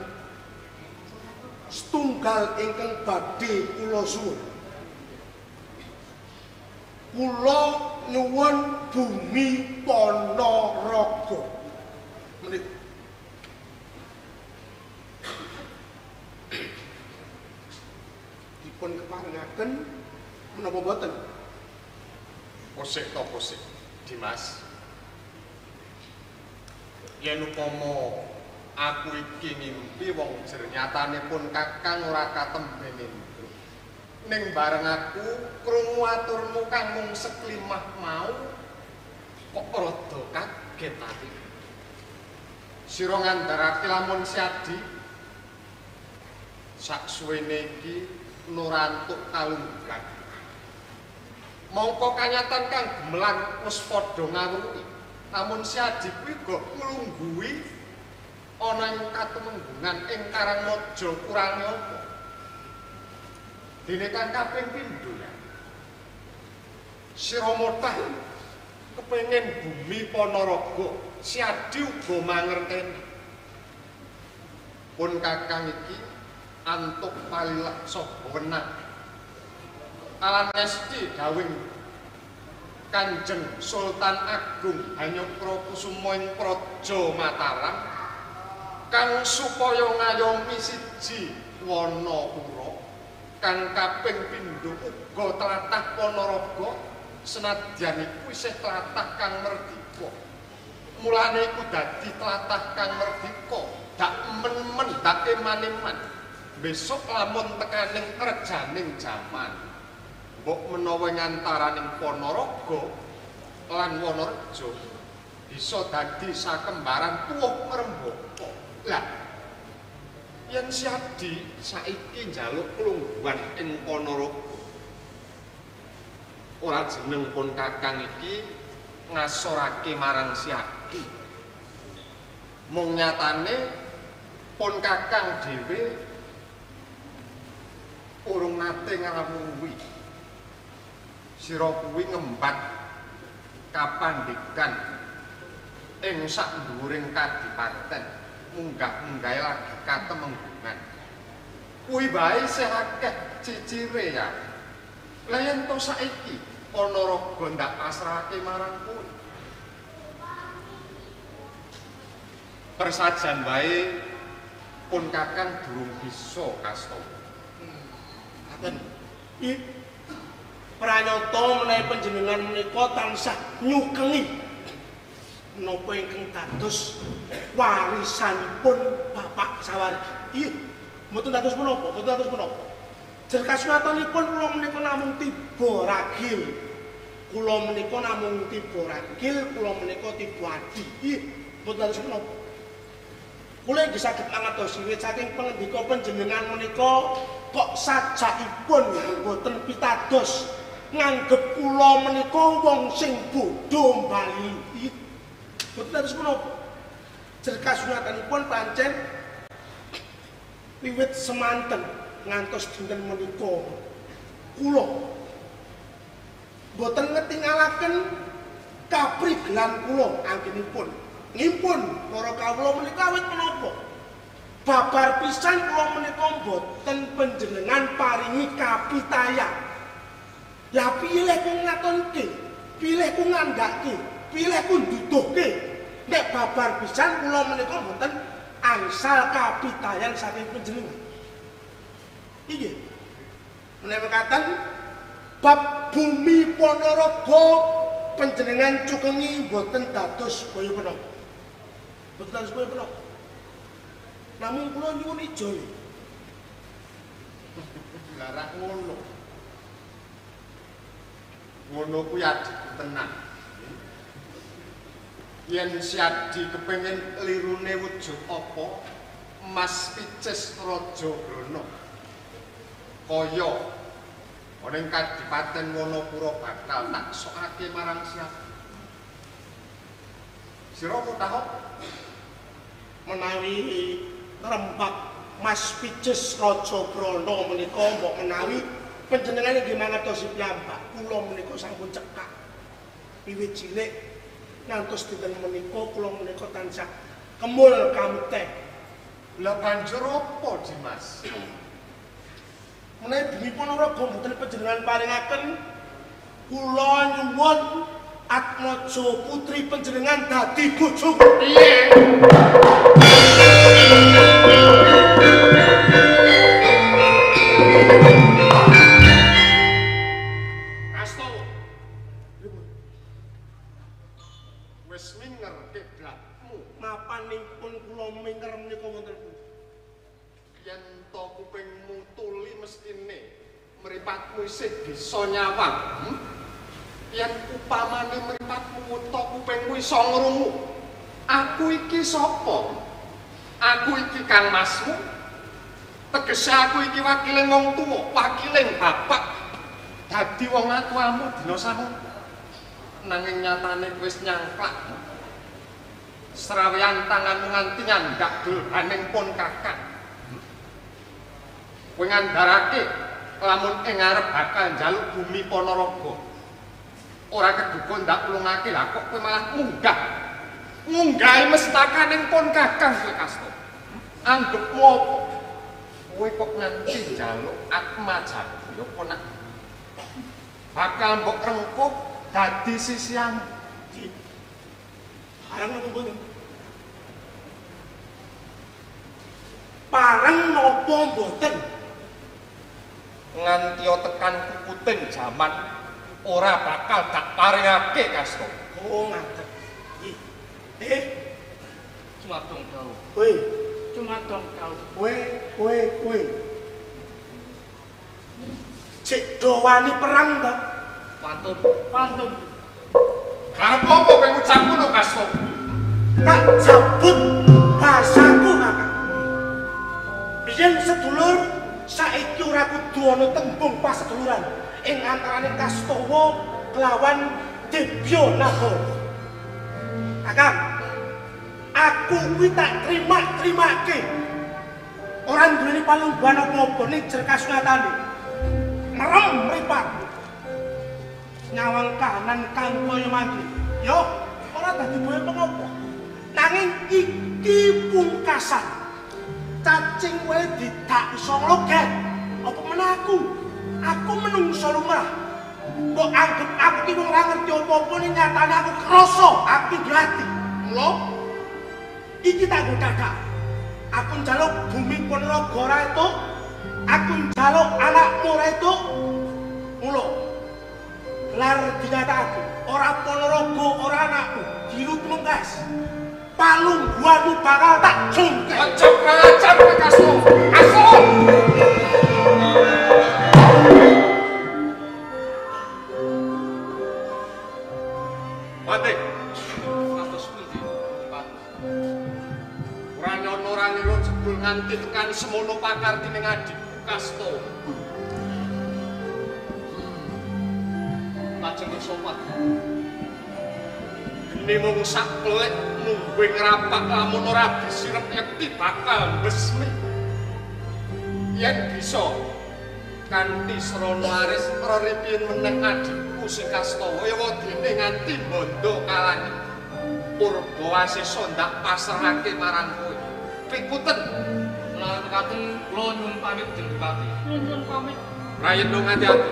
S4: setunggal ingkang badhe kula suwun. Kula nyuwun bumi Ponorogo. Menika dipun keparengaken menapa boten?
S6: Posik to posik, Dimas. Yen upama aku iki ngimpi wong jernyatane pun Kakang ora katemben itu. Ning bareng aku krungu aturmu kang mung seklimah mau kok rada kaget ati. Sira ngandharake lamun Siadi saksuwene iki nurantuk kalunggan. Mongko kanyatan kang gemelan wis padha ngawruhi. Namun Siadi kuwi go nglungguhi ana ing katemenggungan ing Karangreja kurange apa? Dene kang kaping pindho ya. Sira motah kepengin bumi Ponorogo, Siadi uga mangerteni. pun kakang iki antuk palileksa wenang alan ngesti dawing Kanjeng Sultan Agung Hanyokrokusumo ing Praja Mataram kang supaya ngayomi siji Wanapura kang kaping pindho uga tlatah Ponorogo senadyan iku isih tlatah kang merdika. Mulane iku dadi tlatah kang merdika, dak men-men dak eman-eman. Besok lamun tekaning rejaning jaman. Mbok menawa ngantaraning Ponorogo lan Wonorejo bisa dadi sakembaran tuwuh ngrembaka. Lah yen Siadi saiki njaluk lungguhan ing Ponorogo ora jeneng pun kakang iki ngasorake marang Siadi. Mung nyatane pun kakang dhewe urung nate ngrawuhi. Sira kuwi ngembat kapandikan ing sak dhuwuring kadipaten munggah-munggahe lagi katemenggungan. Kuwi bae isih akeh cicire ya. Lah yen to saiki Ponorogo ndak pasrahake marang kuwi. Persajan wae pun kakang durung bisa kasta.
S4: Ngaten. Pranyata menawi panjenengan menika tansah nyukengi menapa ingkang dados warisanipun Bapak Sawargi. Iya, mboten dados menapa, mboten dados menapa. Jer kasunatanipun kula menika namung tiba ragil. Kula menika namung tiba ragil, kula menika tiba adi. Iya, mboten dados menapa. Kula inggih saged mangertosi wiwit saking pangendika panjenengan menika kok sajakipun mboten pitados nganggep kula menika wong sing bodho mbali. Boten dados menapa. Jer kasunatanipun pancen wiwit semanten ngantos dinten menika kula boten ngetingalaken kaprigelan kula anggenipun ngimpun para kawula menika awit menapa. Babar pisan kula menika boten panjenengan paringi kapitayan. Lah pilih ku ngatonke, pilih ku ngandhake, pilih ku nduduhke. Nek babar pisan kula menika mboten angsal kapitayan saking panjenengan. Inggih. Menawi mekaten bab bumi Ponorogo panjenengan cukengi mboten dados kaya menapa. Mboten dados kaya menapa. Namung kula nyuwun ijo.
S6: Larak ngono. Ngono kuwi adi tenan. Yen Siadi kepengin lirune wujud apa, Mas Picis Raja Brana. Kaya ana ing Kadipaten Wanapura bakal tak sokake marang Siadi. Sira mutahok
S4: menawi ngrembak Mas Picis Raja Brana menika mbok menawi panjenengan inggih mangertosi piyambak kula menika sampun cekak wiwit cilik ngantos dinten menika kula menika tansah kemul kamteh.
S6: Lah banjur apa, Dimas?
S4: Menawi bumi Ponorogo mboten panjenengan paringaken kula nyuwun Atmaja putri panjenengan dadi bojo.
S6: Piye? Wis minger kiblatmu.
S4: Mapanipun kula minger menika wonten pundi?
S6: Yen to kupingmu tuli mestine mripatmu isih bisa nyawang. Yen upamane mripatmu uta kupingmu iso ngrungu. Aku iki sapa? Aku iki Kang Masmu. Tegese aku iki wakiling wong tuwa, wakiling bapak. Dadi wong atuamu dina samono. Nanging nyatane wis nyangklak. Serawean tanganmu nganti nyandak dolhaning pun kakak. Kowe ngandharake lamun ing ngarep bakal njaluk bumi Ponorogo. Ora keduga ndak ulungake lah kok kowe malah munggah. Munggahe mestakaning pun kakang kowe kasta. Anggepmu apa? Kowe kok nganti njaluk Atma Jago ya apa nak? Bakal mbok rengkuh dadi sisian.
S4: Parang napa mboten? Parang napa mboten?
S6: Nganti tekan kukuting jaman ora bakal tak paringake Kasta.
S4: Oh ngaten.
S3: Cuma dong kau.
S4: Kowe,
S2: Cuma dong kau.
S4: kowe. Cek do wani perang ta?
S2: Pantun.
S6: Karep apa kowe ngucap ngono Kasta?
S4: Tak sabut bahasaku kakak. Biyen sedulur saiki ora kudu ana tembung paseduluran ing antarane Kastawa kelawan Debyo Nagara. Kakak, aku kuwi tak terima-terimake. Ora nduweni palungguhan apa-apa ning jer kasunatane. Merem mripat. Nyawang kahanan kang kaya mangke. Yo, ora dadi boyo pengopo. Nanging iki pungkasan. Cacing wae didak iso ngloget. Apa meneh aku? Aku menungso lumrah. Kok anggap aku ki wong ora ngerti apa-apa ning nyatane aku krasa aku berarti. Lho? Iki tak go dadak. Aku njaluk bumi Ponorogo ora entuk. Aku njaluk anakmu ora entuk. Mulo. Lar dinyatakake ora Ponorogo ora anakmu, dirut mengkas. Palungguhanmu bakal tak jungkek.
S6: Aja ngajar kowe Kasta. Kasta. Batik.
S3: Ngatos pundi, Pak?
S6: Ora nyono ora nira jebul nganti tekan semono pakartine adik Kasta.
S3: Lajeng sopan.
S6: Geni mung sak pelek nungguing rapak lamun ora disirep yakti bakal besmi. Yen bisa kanthi srana aris reripin meneh adikku sing Kastawa ya wedine nganti bondo kalani. Purbawasesa ndak pasrahake marang kowe. Pikuten
S3: Lan katen kula nyuwun pamit dening Pati.
S2: Nyuwun pamit.
S6: rayen dong hati-hati.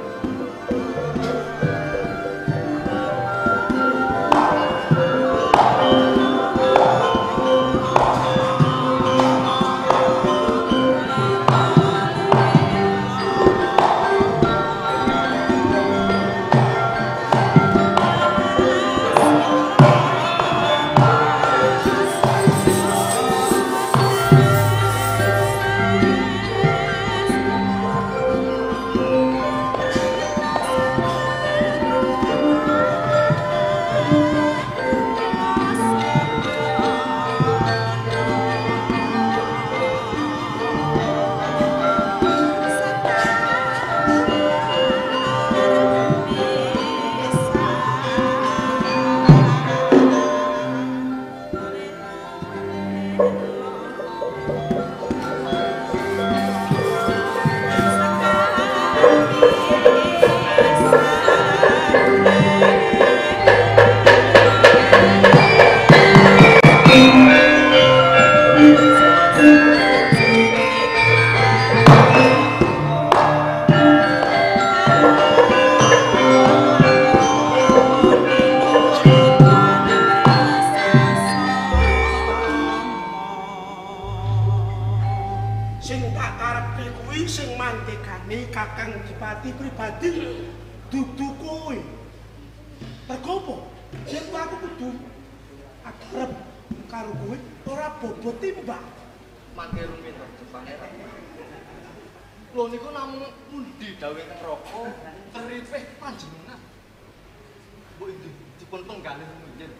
S4: Kakang Dipati pribadi dudu kowe. Mergo apa? Yen aku kudu akrab karo kowe ora bobot timbang.
S3: Mangke rumiyin to Pangeran. Lho niku namung pundi dawuh neraka keripih panjenengan. Mbok iki dipun penggalih rumiyin.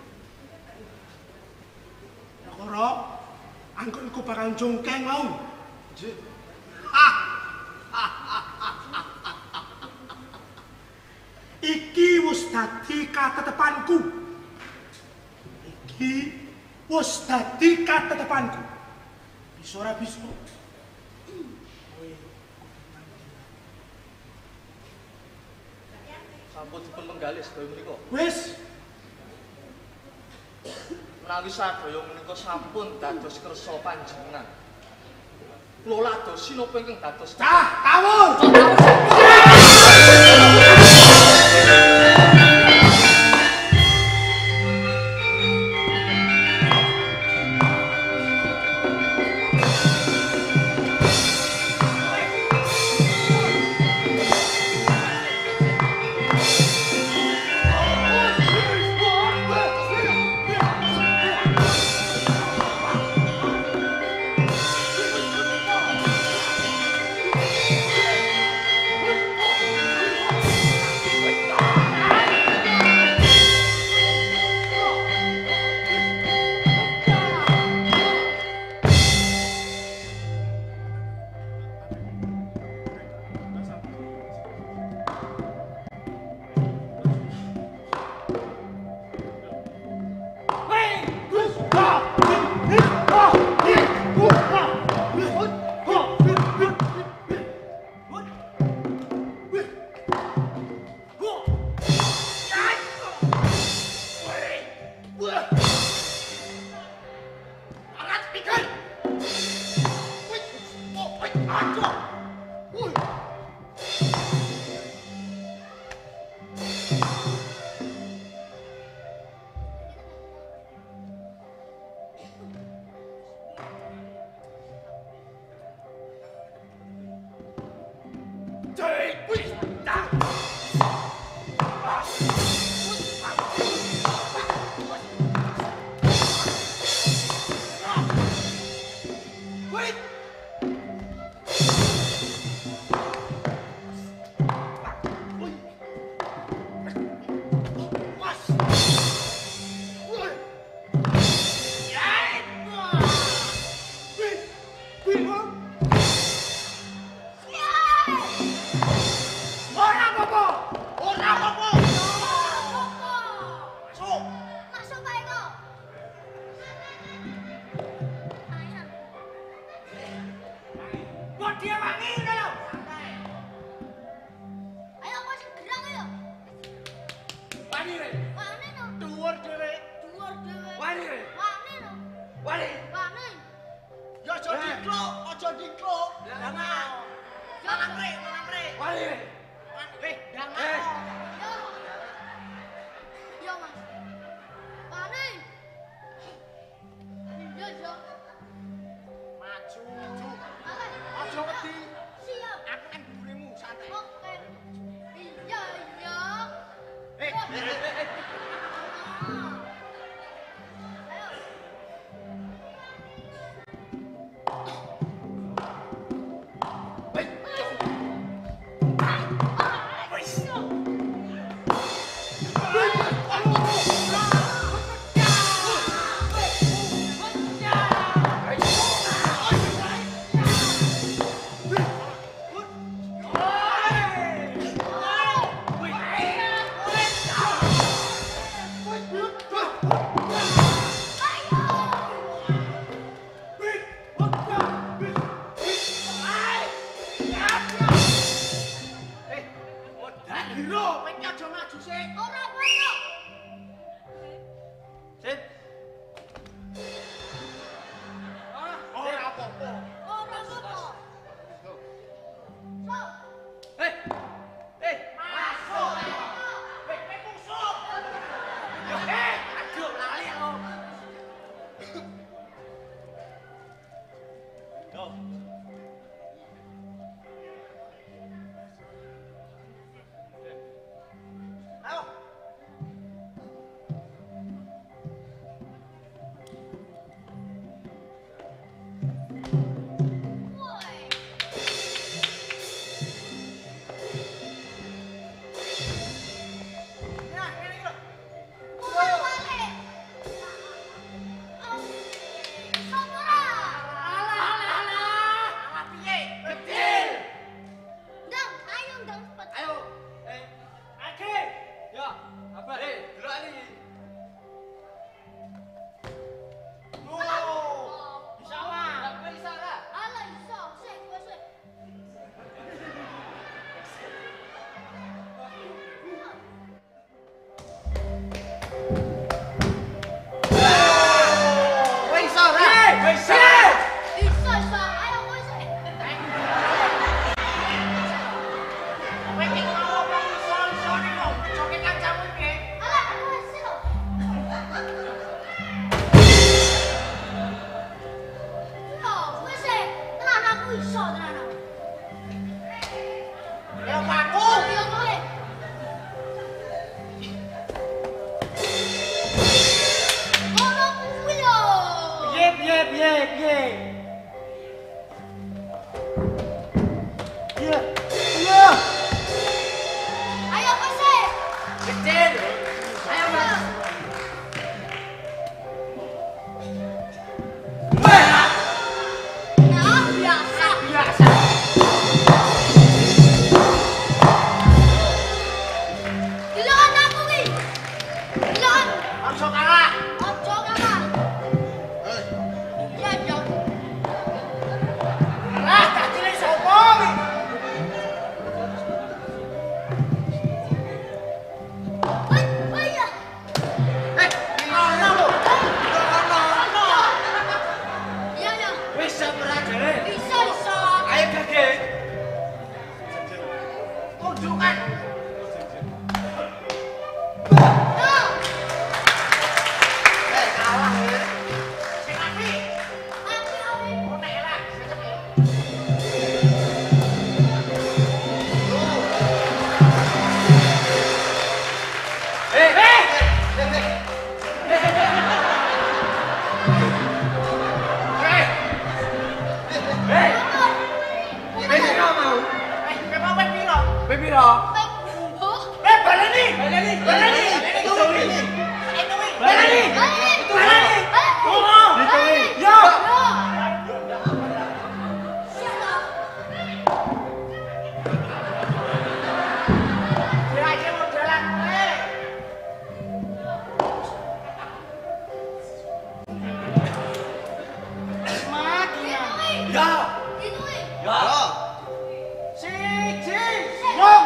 S4: Ora anggonku bakal jongkeng mau.
S3: Nggih.
S4: Iki wis dadi katetepanku. Iki wis dadi katetepanku. Bisa ora bisa?
S3: Sampun dipun penggalih sedaya menika.
S4: Wis.
S3: Menawi sadaya menika sampun dados kersa panjenengan.
S6: Lola dosi nopo ingkang dados.
S4: Cah, kawur.
S5: iso tenan.
S2: Ya aku.
S5: Ya kowe. Ngono kuwi lho.
S2: Piye piye piye piye. Iya. Iya.
S5: Ayo kose.
S2: Kecil. Ayo Mas.
S5: Nah, biasa.
S2: Biasa.
S5: Dilawan aku ki. Dilawan.
S2: Langsung kalah.
S5: Ojo kalah. Ya, ya.
S2: Lah, tak cilik sapa iki?
S5: Oh iya.
S2: Ono lho. Ono.
S5: Iya, ya.
S2: Wis sabar dhewe.
S5: Bisa, bisa.
S2: Ayo Gage. Tunjukkan.
S5: Nah,
S2: Kalah ya. Sing apik.
S5: api.
S2: Onek lah. Piro? Baleni! Baleni! Baleni! Baleni! Yo! Ya aja modelan kowe. Ya! Ya! Siji! Wong!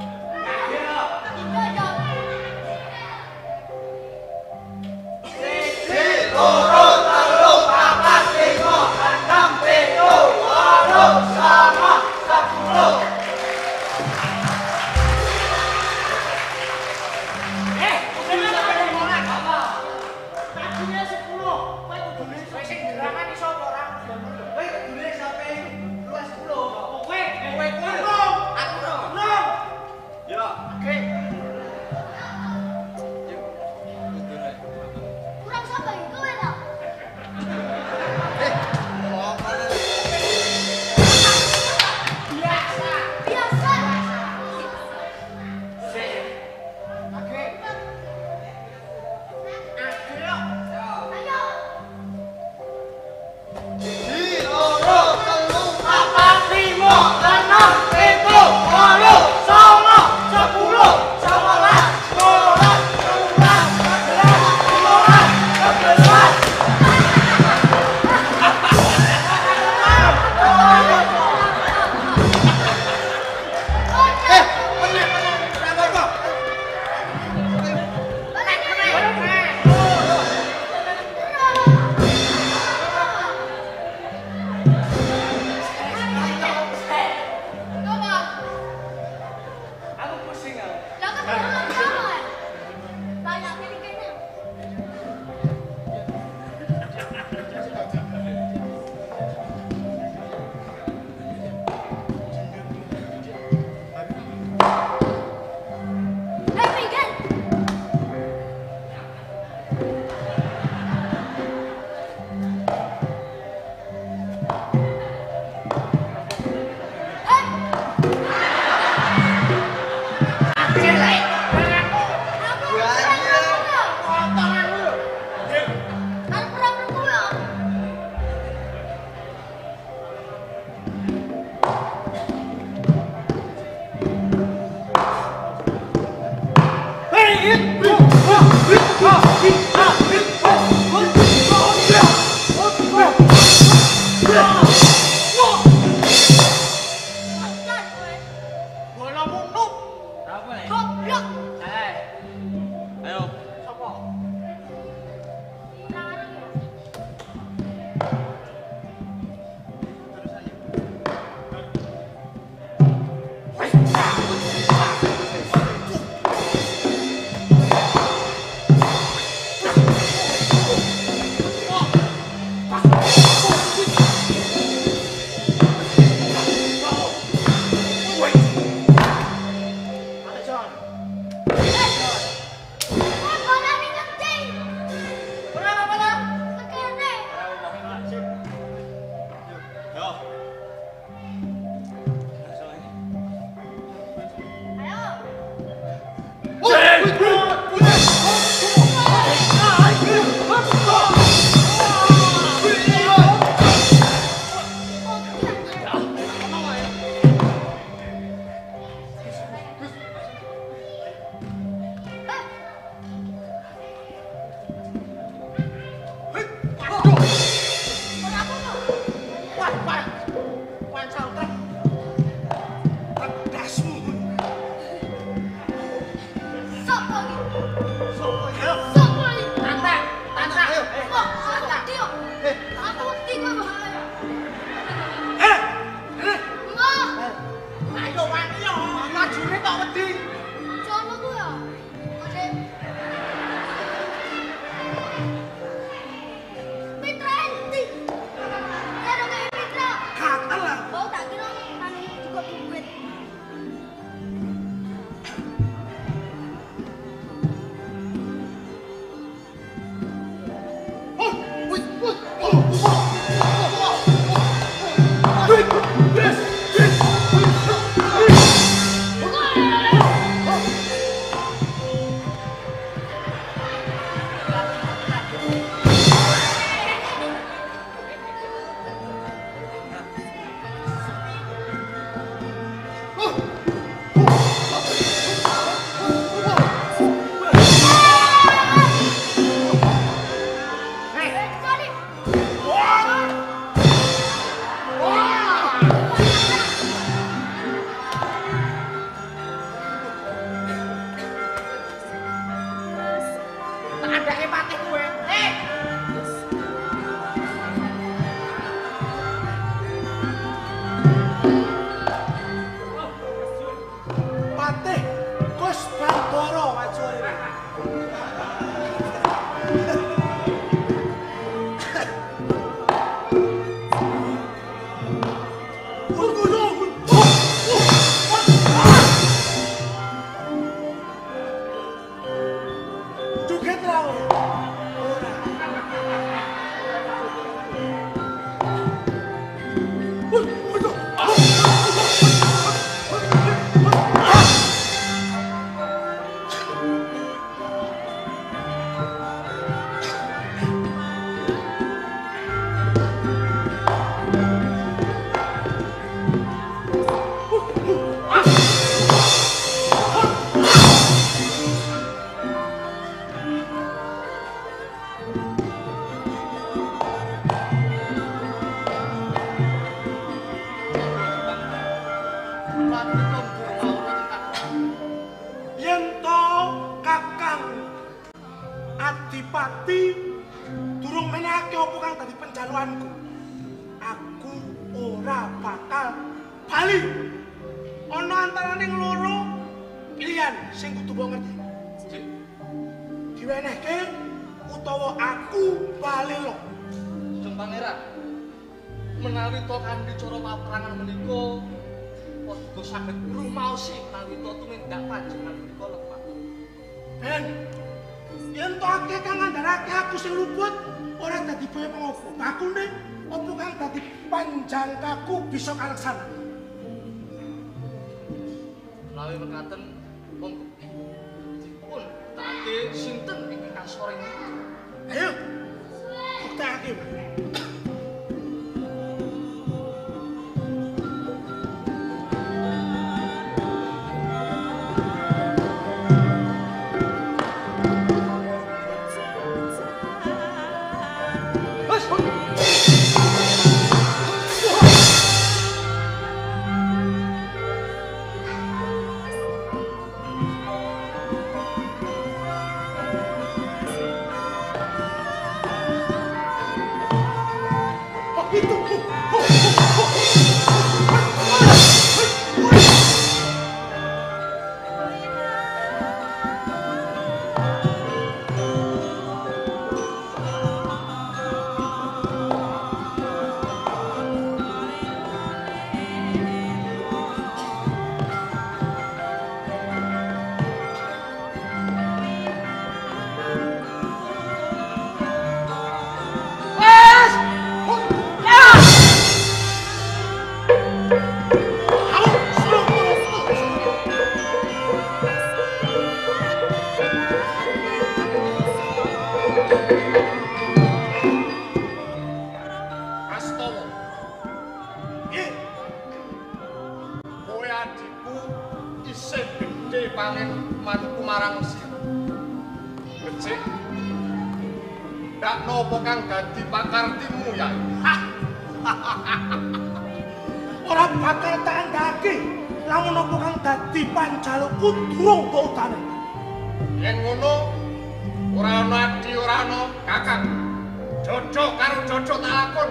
S5: Kurang sabar itu enak. Biasa. Ayo.
S4: Adipati durung menehake apa kang dadi penjaluanku. Aku ora bakal bali. Ana antaraning loro pilihan sing kudu mbok ngerti. Diwenehke utawa aku bali lo.
S6: Jeng Pangeran, menawi to kanthi cara paperangan menika padha saged ngrumaosi menawi to tumindak panjenengan menika lemah.
S4: Ben yen to akeh kang ngandharake aku sing luput ora dadi boyo pengopo. Bakune opo kang dadi panjangkaku bisa kalaksana.
S6: Menawi mekaten monggo dipun take sinten ingkang sore niki.
S4: Ayo. Buktekake. Ora bakal tak andhake lamun apa kang dadi panjalukku durung mbok utane.
S6: Yen ngono ora ana adi ora ana kakang. Jojo karo jojo tak lakon.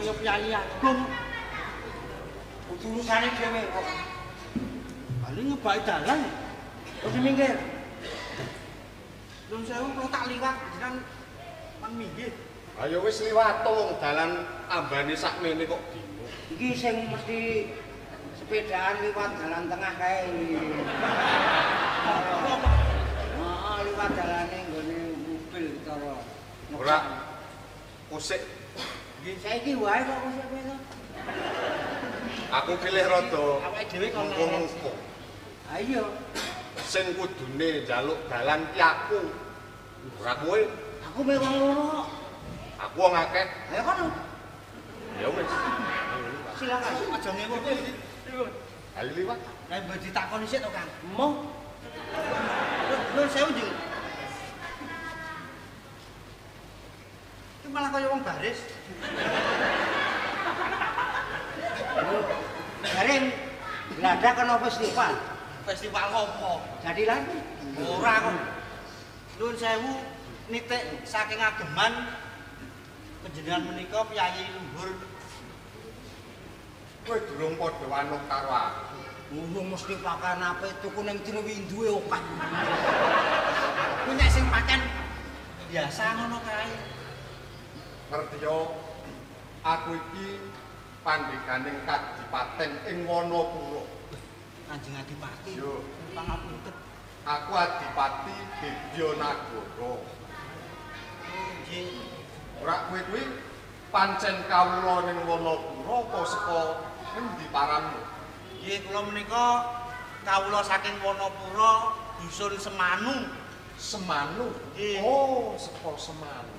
S3: kaya Piyayi Agung.
S1: Urusane dhewe kok.
S3: Paling ngebaki dalan.
S1: Wis minggir.
S3: Nuwun sewu kula tak liwat jenengan man minggir.
S6: Ayo wis liwat wong dalan ambane sakmene kok bingung.
S1: Iki sing mesti sepedaan liwat dalan tengah kae iki. Heeh, liwat dalane nggone mobil cara.
S6: Ora kusik.
S1: Nggih, saiki wae kok kusik to.
S6: Aku pilih rada
S3: Awake dhewe kon
S6: ngungku.
S1: Ha iya,
S6: Sing kudune njaluk dalan ki aku. Ora kowe,
S1: aku mek wong loro.
S6: aku wong akeh.
S1: Ayo kono.
S6: Ya wis.
S1: Silakan.
S3: aja ngewo.
S6: Ayo liwat.
S3: Lah mbok ditakoni sik to, Kang.
S1: Mo.
S3: Nuwun sewu jeng. Iki malah kaya wong baris.
S1: Garing gladak kena festival.
S3: Festival opo?
S1: Jadi lagi.
S3: Ora kok. Nuwun sewu nitik saking ageman panjenengan menika Piyayi luhur.
S6: Kowe durung padha wanuk karo aku.
S1: Urung mesti pakan apa tuku ning Triwinduwe opak.
S3: Kuwi nek sing pakan biasa ngono kae.
S6: Ngerti yo, aku iki pandhekaning kadipaten ing Wanapura.
S3: Kanjeng Adipati.
S6: Yo,
S3: Pangapunten.
S6: aku Adipati Debyonagara.
S3: Oh, nggih.
S6: Ora kowe kuwi pancen kawula ning Wanapura apa saka endi paranmu?
S3: Nggih, kula menika kawula saking Wanapura, dusun Semanu.
S6: Semanu.
S3: Nggih.
S6: Oh, saka Semanu.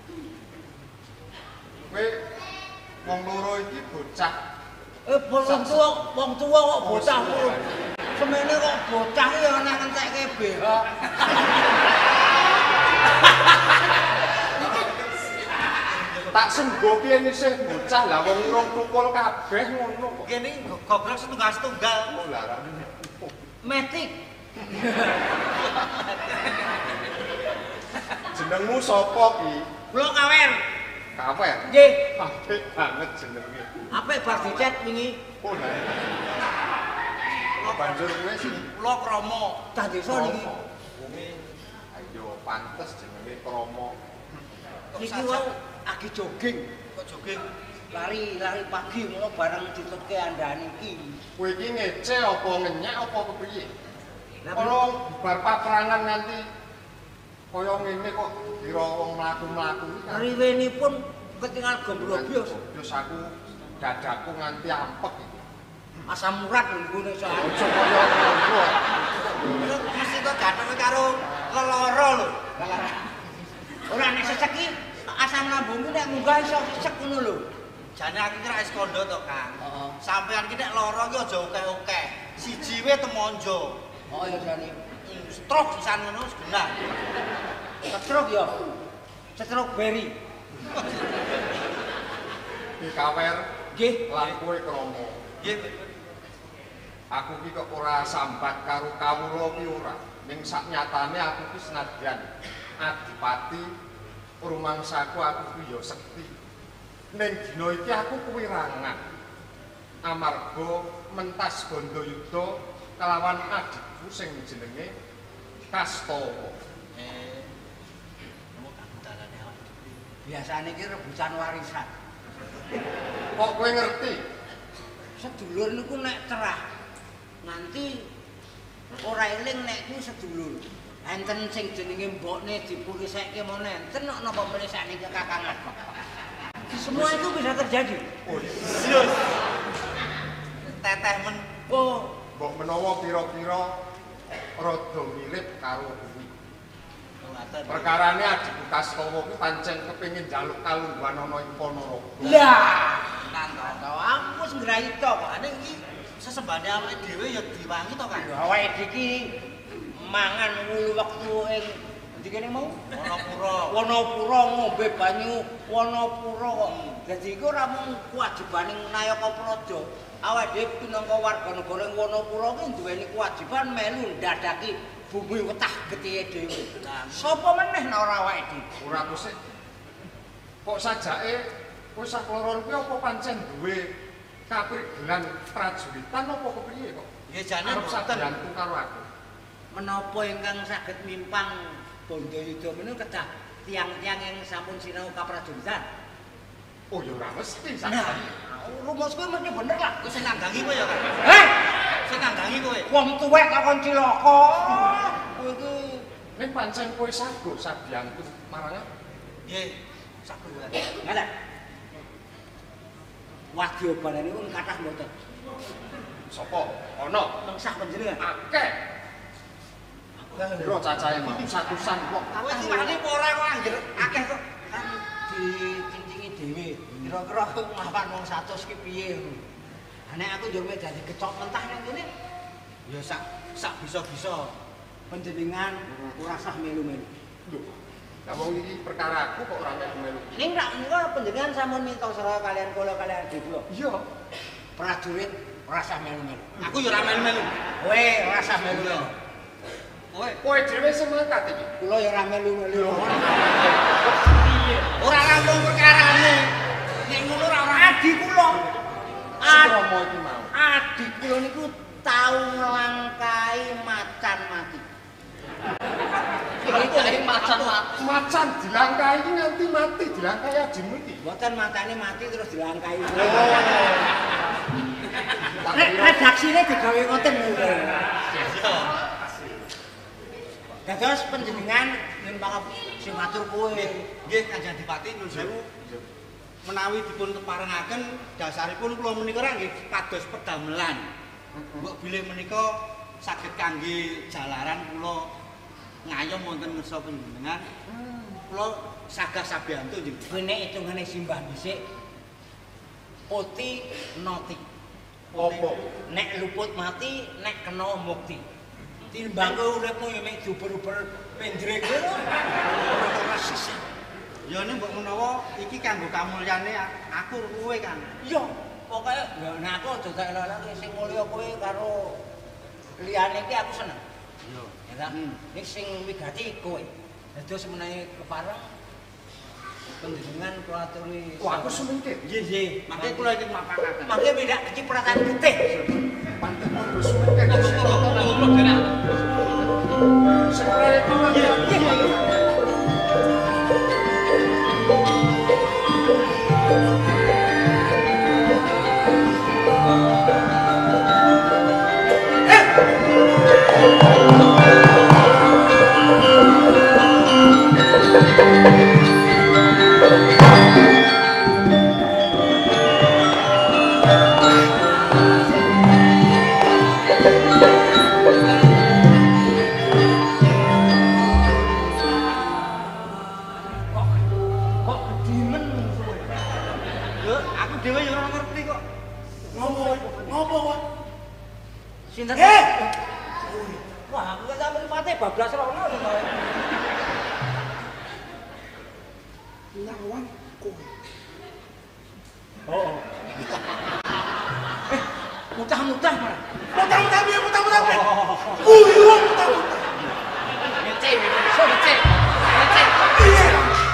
S6: Kowe wong loro iki bocah.
S1: Wong tuwa kok bocah kok. Semene kok bocah ya ana ngentekke BH.
S6: Tak senggo piye isih bocah lah wong urung tukul kabeh ngono kok.
S3: Kene goblok setunggal-setunggal.
S6: Oh lah.
S1: Metik.
S6: Jenengmu sapa ki?
S1: Kula kawer.
S6: Kawer.
S1: Nggih,
S6: Apik banget jenenge.
S1: apik bar dicet wingi.
S6: Oh lah. Banjur kowe sing
S3: Kula krama.
S1: Tah desa niki.
S6: Ayo pantes jenenge Krama.
S1: Niki wau agi jogging.
S3: Kok jogging?
S1: Lari pagi ngono bareng ditutke andane iki.
S6: Kowe iki ngece apa ngenyak apa kepriye?
S1: Lah
S6: Ora bar paprangan nganti kaya ngene kok kira wong mlaku-mlaku iki kan.
S1: riwenipun ketingal gomblobios.
S6: Terus aku dadaku nganti ampek iki.
S1: Asam urat nggone soal.
S6: Aja kaya ngono.
S3: Mesti kok gathenge karo leloro lho.
S1: Ora nek sesek iki asam lambungmu nek munggah iso sesek ngono lho.
S3: Jane aku kira es kondo to, Kang.
S1: Heeh.
S3: Sampeyan ki nek lara ki aja akeh-akeh. Siji wae temonjo.
S1: Oh ya jane.
S3: Stroke pisan ngono wis genah.
S1: Cetruk ya. Cetruk beri.
S6: Di kawer
S1: Nggih.
S6: lan kowe Krama.
S3: Nggih.
S6: Aku ki kok ora sambat karo kawula ki ora. Ning saknyatane aku ki senadyan Adipati rumangsaku aku ki ya sekti. Ning dina iki aku kuwirangan. Amarga mentas Bandayuda kelawan adikku sing jenenge Kastawa.
S1: Biasane iki rebutan warisan.
S6: Kok kowe ngerti?
S1: Sedulur niku nek cerah nanti ora eling nek kuwi sedulur. Enten sing jenenge mbokne dipulisekke mon enten kok napa meneh sakniki kakangan. Semua itu bisa terjadi.
S6: Oh,
S3: Sius. Teteh men.
S1: Oh,
S6: mbok menawa kira-kira rada mirip karo kuwi.
S3: Ngaten.
S6: Perkarane adikku Kastawa ki pancen kepengin njaluk kalungguhan ana ing Ponorogo.
S1: lah.
S3: Nang to.
S1: Aku wis nggrahi to kok.
S3: Ane iki sesembane awake dhewe ya diwangi to, Kang.
S1: Awake iki mangan wulu wektu ing ndi kene mau?
S3: Wanapura.
S1: Wanapura ngombe banyu Wanapura kok. Dadi iku ora mung kewajibaning Nayaka Praja. Awake dhewe pinangka warga negara ing Wanapura ki duweni kewajiban melu ndadaki bumi wetah getihe dhewe.
S3: Nah,
S1: Sapa meneh nek ora awake dhewe?
S6: Ora kusik. Kok sajake Kowe sak kloron kuwi apa pancen duwe kaprigelan prajuritan apa kepriye kok?
S3: Ya jane
S6: arep sadantu karo aku.
S1: Menapa ingkang saged mimpang Bandayuda menika kedah tiang-tiang yang sampun sinau kaprajuritan?
S6: Oh ya ora mesti
S1: Nah,
S6: sakjane.
S1: rumusku mesti bener lah.
S3: Kowe sing nanggangi kowe ya, Kak.
S1: Heh,
S3: Sing nanggangi kowe.
S1: wong tuwek takon cilaka. Kowe iki
S6: Ning pancen kowe sago sabiyantu marang aku.
S3: Nggih, sabar.
S1: ngalah. Wadya niku kathah mboten.
S6: Sapa? Ana
S1: Mengsah panjenengan.
S6: akeh. Bro cacahe mau satusan kok.
S1: Kowe iki wani apa ora kok anggere akeh kok kan dicing-cingi dhewe. Kira-kira nglawan wong 100 ki piye ngono. Nek aku yo mek dadi kecok mentah nang kene
S3: Ya sak bisa-bisa.
S1: panjenengan ora sah melu-melu.
S6: Lho. Lah wong iki perkara aku kok ora melu.
S1: Ning rak menika panjenengan sampun mitosra kalian kula kalian adik kula.
S6: Iya.
S1: Prajurit ora sah melu-melu.
S3: Aku yo ora melu-melu.
S1: Kowe ora sah melu-melu.
S6: Kowe dhewe semangat iki.
S1: Kula yo ora melu-melu. Ora rampung perkarane. Nek ngono ora adik kula.
S6: Rama iki mau.
S1: Adik kula niku tau nglangkai macan mati.
S3: Iki macan mati.
S6: Macan dilangkai iki nganti mati dilangkai ajimu iki.
S1: Mboten matane mati terus dilangkai.
S6: Tak
S1: Nek
S6: kira
S1: redaksine digawe ngoten lho. Dados panjenengan yen pangap sing matur kowe.
S3: Nggih, Kanjeng Adipati nyuwun sewu. Menawi dipun keparengaken dasaripun kula menika nggih kados pedamelan. Mbok bilih menika saged kangge jalaran kula ngayom wonten ngersa panjenengan. Kula sagah sabiyantu njenengan.
S1: Kowe nek hitungane simbah dhisik poti noti.
S6: apa?
S1: Nek luput mati, nek kena mukti. Timbang kowe uripmu ya mek diuber-uber pendrek ngono. Ora sisih.
S3: Ya nek mbok menawa iki kanggo kamulyane aku kowe kan.
S1: Iya, pokoke ya nek aku aja tak elok-elok sing mulya kowe karo liyane iki aku seneng.
S3: Iya.
S1: Ya ta? Nek sing wigati kowe. Dados menawi kepareng panjenengan kula aturi.
S6: Wah, aku sumengke.
S1: Nggih, nggih.
S3: Mangke kula iki mapangaken.
S1: Mangke beda kecipratan getih.
S6: Pantes mau sumengke. Sekali itu
S1: Kok kedimen kowe?
S3: Lho, aku dhewe ya ora ngerti kok.
S4: Ngopo wae?
S1: Sinten?
S4: Eh!
S1: Wah, aku kok sampe mate bablas rono lho.
S4: Lawan kowe.
S1: Oh. Mutah-mutah malah.
S4: Mutah-mutah piye mutah-mutah piye? Iya mutah-mutah.
S1: Ngecek, ngecek. Ngecek.
S4: Piye?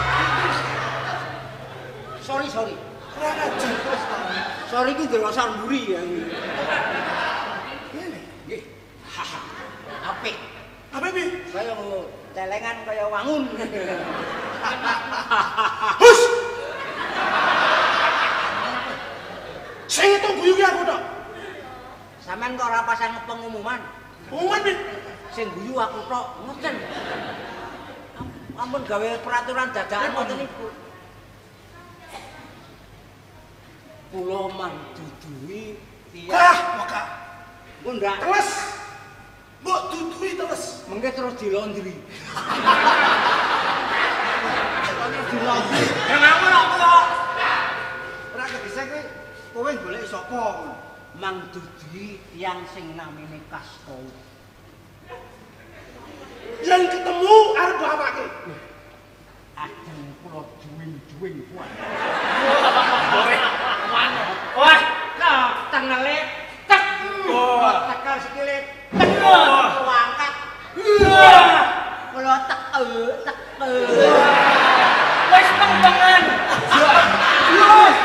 S1: Sorry.
S4: Kurang ajar.
S1: Sorry iki delosar mburi ya.
S4: Ngene.
S1: Nggih. Haha. Apik.
S4: Apa piye?
S1: Kaya celengan kaya wangun.
S4: Hus! Sing itu guyu ki aku tok.
S1: Sampeyan kok ora pasang pengumuman.
S4: Pengumuman piye?
S1: Sing guyu aku tok, ngoten. Ampun gawe peraturan dadakan ngoten niku. Kula mandudui
S4: Kah, maka.
S1: Engko ndak
S4: Teles. Mbok dudui teles.
S1: mengke terus dilondri.
S3: Kenapa ora kula? Ora kegese kowe golek sapa?
S1: Mang dudui tiyang sing namine Kastow.
S4: Yang ketemu arep bapake.
S1: Ajeng kula juwing-juwing kuwi.
S2: Wah, tengele tek.
S1: Tekel sikile. Kula angkat. Kula tek.
S2: Wis pengen.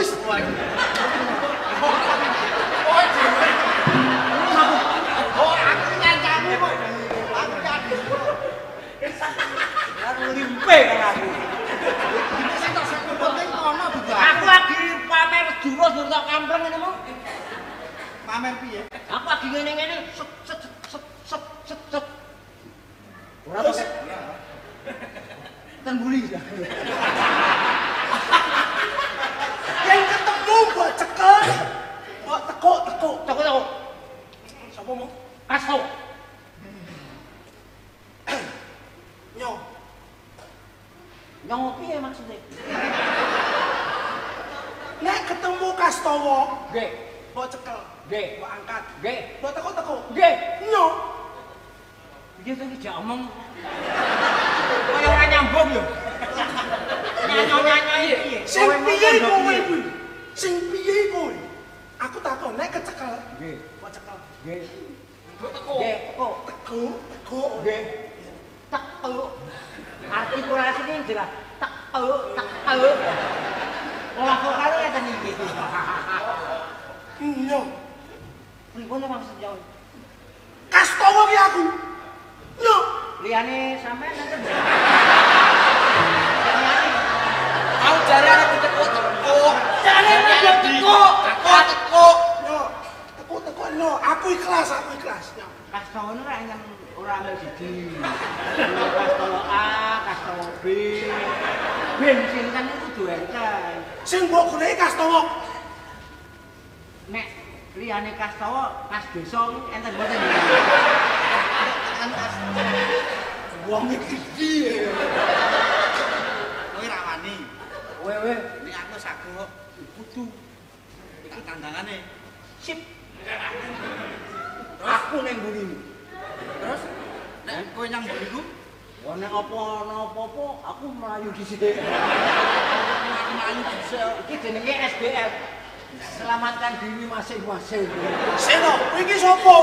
S4: wis.
S1: Oh, aku nyancamu kok. Aku nyanyi. Lalu rimpe kan aku.
S3: Ini sing tak sing penting kono juga.
S1: Aku lagi pamer jurus nurut kampleng ngene mau.
S3: Pamer piye?
S1: Aku lagi ngene-ngene set set set set set set. Ora pakai. Tembuli.
S4: Yang ketemu mbok cekel. Mbok tekuk.
S1: Toko.
S4: Sapa mau?
S1: Kasto.
S4: Nyo.
S1: Nyong piye maksudnya?
S4: Nek ketemu Kastowo,
S1: Nggih.
S4: mbok cekel.
S1: Nggih.
S4: Mbok angkat.
S1: Nggih.
S4: Mbok tekuk.
S1: Nggih.
S4: Nyo.
S1: Dia tuh tidak omong. Kaya ora nyambung yo. Nyanyi-nyanyi piye?
S4: Sing piye kowe kuwi? Sing piye kowe? Aku takon nek kecekel.
S1: Nggih.
S4: Mbok cekel.
S1: Nggih.
S2: Teko.
S1: Nggih, kok.
S4: Tekuk.
S1: Nggih. Tekuk. Artikulasinya jelas. Tekuk. Olah vokale ngeten iki.
S4: Nyo.
S1: Pripun maksudnya?
S4: Kastowo ki aku. Nyo.
S1: Liyane sampean nenten.
S2: Mau jare arep ditekuk-tekuk.
S1: Jare arep tekuk.
S2: Tekuk.
S4: Nyo. Tekuk no. Aku ikhlas. Nyo.
S1: Kastowo ora yen ora ambil siji. Kastowo A, kastowo B. Bensin kan itu kudu enten.
S4: Sing mbok goleki Kastowo.
S1: Nek liyane kastowo, kas desa enten mboten.
S4: Wong iki piye?
S3: Kowe ra wani.
S1: Wewe,
S3: Nek aku sago kudu. Tak tandangane.
S1: sip. Aku ning mburi.
S3: Terus nek kowe nang mburiku,
S1: Wah nek apa-apa aku melayu dhisik.
S3: aku mlayu dhisik.
S1: Iki jenenge SBF. Selamatkan diri masing-masing.
S4: Seno, kowe iki sapa?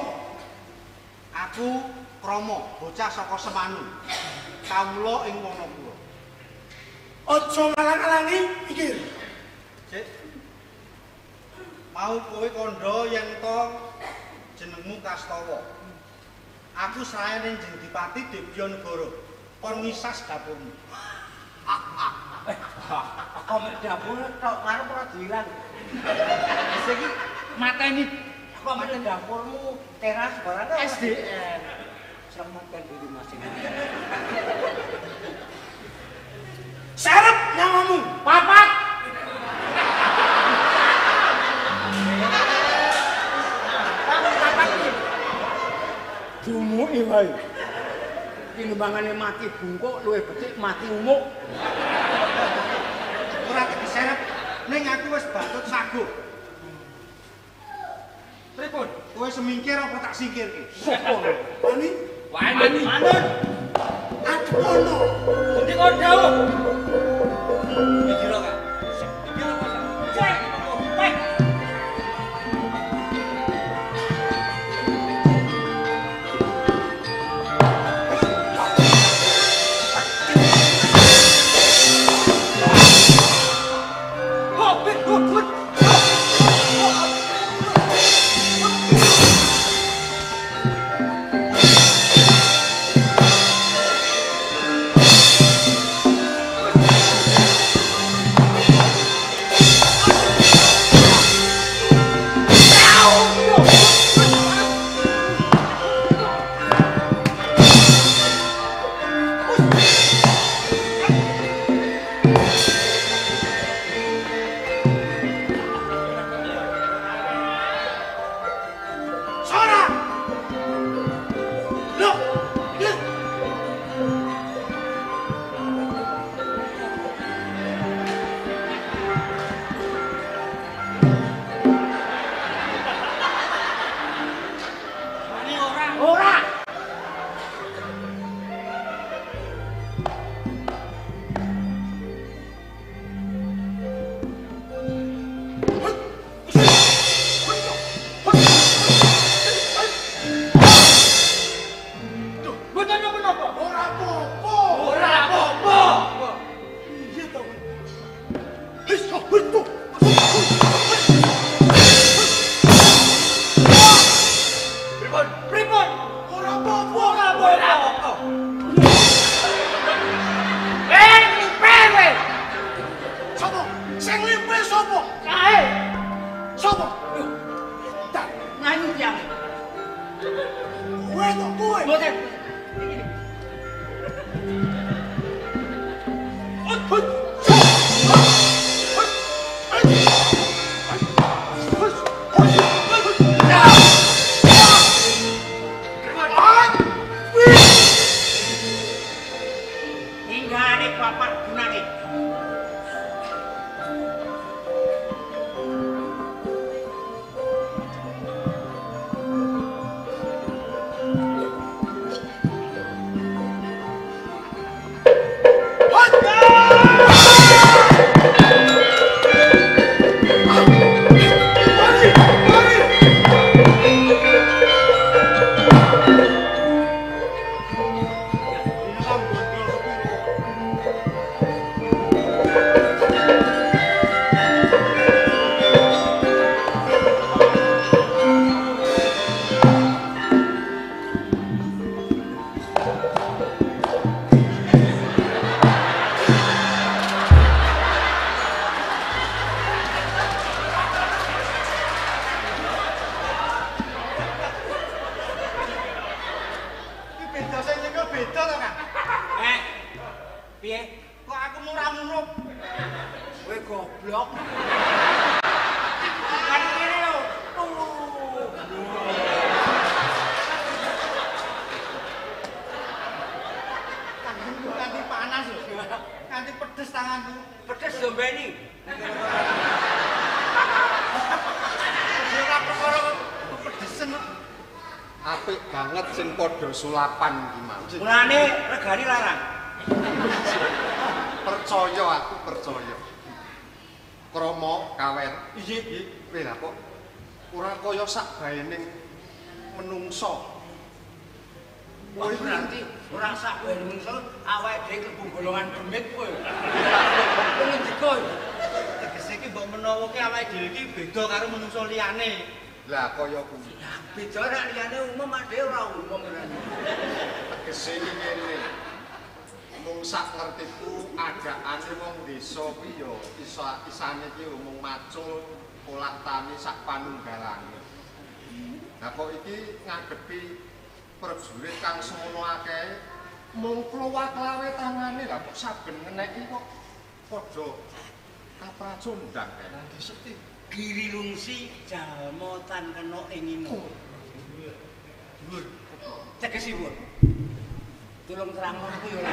S3: Aku Kromo, bocah saka Semanu. Kawula ing Wonokuro.
S4: Aja ngalang-alangi pikir.
S3: Sik. Mau kowe kandha yen to jenengmu Kastowo. Aku sae ning Jendipati Debyanegara. Kon ngisas dapurmu.
S1: Kok dapur tok ngarep ora diilang. Wis iki mateni kok menen dapurmu teras barang SDM. Selamatkan diri masing-masing.
S4: Serep nyawamu.
S1: Papat. Dumuki wae. Timbangane mati bungkuk luwih becik mati umuk.
S3: Ora keseret ning aku wis batut sago. Pripun? Kowe semingkir apa tak singkirke?
S4: Wani,
S2: Wani.
S1: Manut.
S4: aduh ono.
S2: Ndi kok dawuh?
S3: Iki lho, Kak. Iki lho, Mas.
S1: Cek. Baik.
S4: Sopo? Kae. Sopo?
S2: Nyanyi tiang.
S4: Kowe to kowe.
S2: Boten. Hinggane bapak gunane.
S3: Beda sing nyekel beda to, Kang.
S1: Piye?
S3: Kok aku murah munuh.
S1: Kowe goblok. Kan kene lho.
S3: Kanthi panas lho. Kanthi pedes tanganku.
S1: Pedes dombeni.
S3: Ora perkara pedesen.
S6: Apik banget sing padha sulapan iki mau.
S1: Mulane regane larang.
S6: Percaya aku percaya. Krama kawer.
S1: Iya.
S6: Kowe lha kok ora kaya sak baening menungso.
S1: Oh berarti ora sak wae menungso awake dhewe klebu golongan demit kowe. Ngendika.
S3: Tegese iki mbok menawa ki awake dhewe iki beda karo menungso liyane.
S6: Lah kaya kuwi.
S1: Beda nek liyane umum ade ora umum.
S6: Tegese iki ngene. Mung sak ngertiku adakane wong desa kuwi ya isane iki mung macul olah tani sak panunggalane. Lah kok iki ngadepi prajurit kang semono akeh mung klowa-klawe tangane lah kok saben ngeneki kok padha kapracundang kan diseti
S1: Giri lungsi jalma tan kena ing ino. Dhuwur. Tegesipun. Tulung terangno niku ya ora.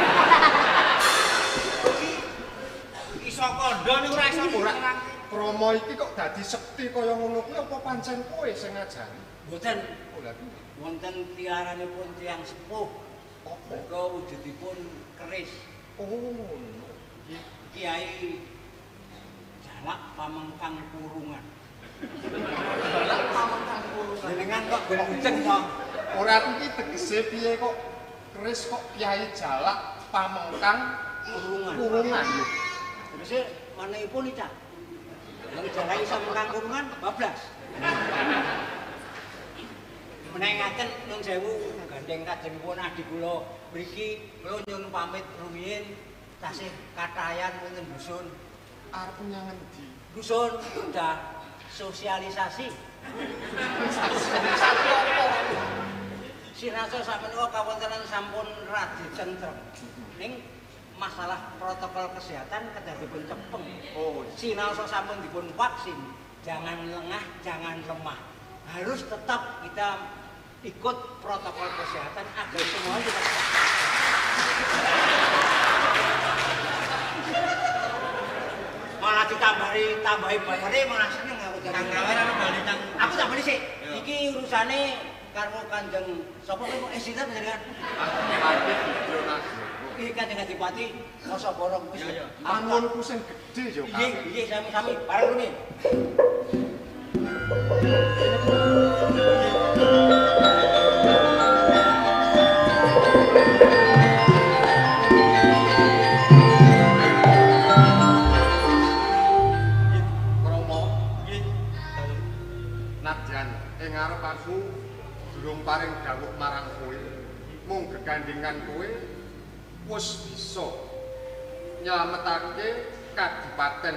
S1: Iso kandha niku ora iso
S6: ora Krama iki kok dadi sekti kaya ngono kuwi apa pancen kowe sing ngajari?
S1: Mboten.
S6: Oh lha kuwi.
S1: Wonten tiaranipun tiyang sepuh.
S6: Apa?
S1: Mengko wujudipun keris.
S6: Oh ngono.
S1: Kiai Jalak Pamengkang Kurungan.
S6: Jalak Pamengkang Kurungan.
S1: Jenengan kok gendeng to?
S6: Ora iki tegese piye kok keris kok Kiai Jalak Pamengkang Kurungan.
S1: Tegese manehipun iki, Cak. Yang Jalak iso mengkang kurungan bablas. Menengaken nyun sewu gandeng kajengipun adik kula mriki kula nyun pamit rumiyin tasih katayan wonten dusun.
S6: Arep nyang endi?
S1: Dusun udah sosialisasi. Sinasa sameneika kawontenan sampun radi centrem. Ning masalah protokol kesehatan kedah dipun cepeng.
S6: Oh,
S1: Sinasa sampun dipun vaksin, jangan lengah, jangan lemah. Harus tetap kita ikut protokol kesehatan agar semua kita malah tambahi bayare malah seneng aku
S3: Kang Kawer ana bali nang
S1: aku tak beli sih. Iki urusane karo Kanjeng sapa kowe kok sinten jenengan?
S6: Adipati Jonas.
S1: Iki Kanjeng Adipati Masa Borong wis.
S6: Mangunku sing gedhe yo.
S1: Iya, sami-sami. Bareng rumiyin.
S6: Ing arep aku durung paring dawuh marang kowe. Mung gegandhengan kowe wis bisa nyelametake Kadipaten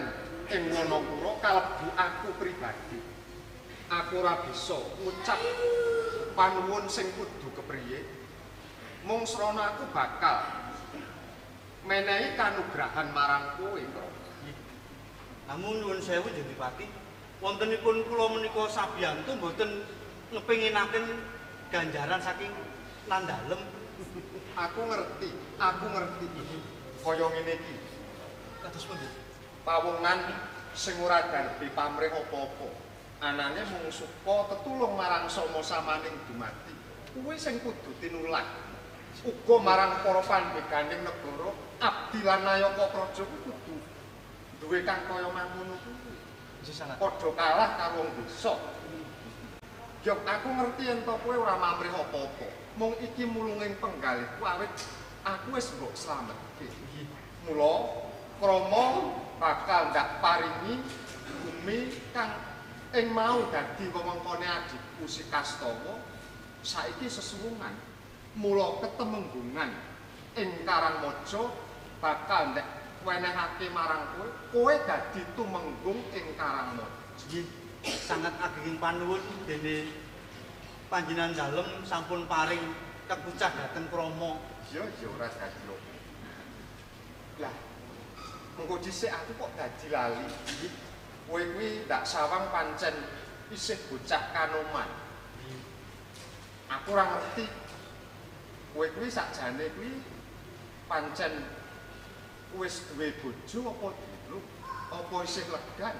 S6: ing Wonokuro kalebu aku pribadi. Aku ora bisa ngucap panuwun sing kudu kepriye. Mung srana aku bakal menehi kanugrahan marang kowe, Tru.
S3: Namun nuwun sewu Jendipati, wontenipun kula menika sabiyantu mboten ngepenginaken ganjaran saking Nandalem.
S6: Aku ngerti. Kaya ngene iki.
S3: Kados pundi?
S6: Pawongan sing ora darbe pamrih apa-apa. Anane mung suka tetulung marang sama samaning dumadi. Kuwi sing kudu tinulak. Uga marang para pandheganing negara, abdi lan nayaka praja kudu duwe kang kaya mangono kuwi. Padha kalah karo wong desa. Jog aku ngerti yen to kowe ora pamrih apa-apa. Mung iki mulunging penggalihku awit aku wis mbok slametke. Mula krama bakal ndak paringi bumi kang ing mau dadi wewengkone adikku si Kastawa saiki sesuwungan. Mula ketemenggungan ing Karangmaja bakal ndak wenehake marang kowe. Kowe dadi tumenggung ing Karangmaja.
S3: Nggih, sangat ageng panuwun dene panjenengan dalem sampun paring kekucah dhateng krama.
S6: Ya ora dadi lho. Lah, mengko dhisik aku kok dadi lali. Kowe kuwi ndak sawang pancen isih bocah kanoman. Aku ora ngerti. Kowe kuwi sakjane kuwi pancen wis duwe bojo apa dulu? Apa isih legan?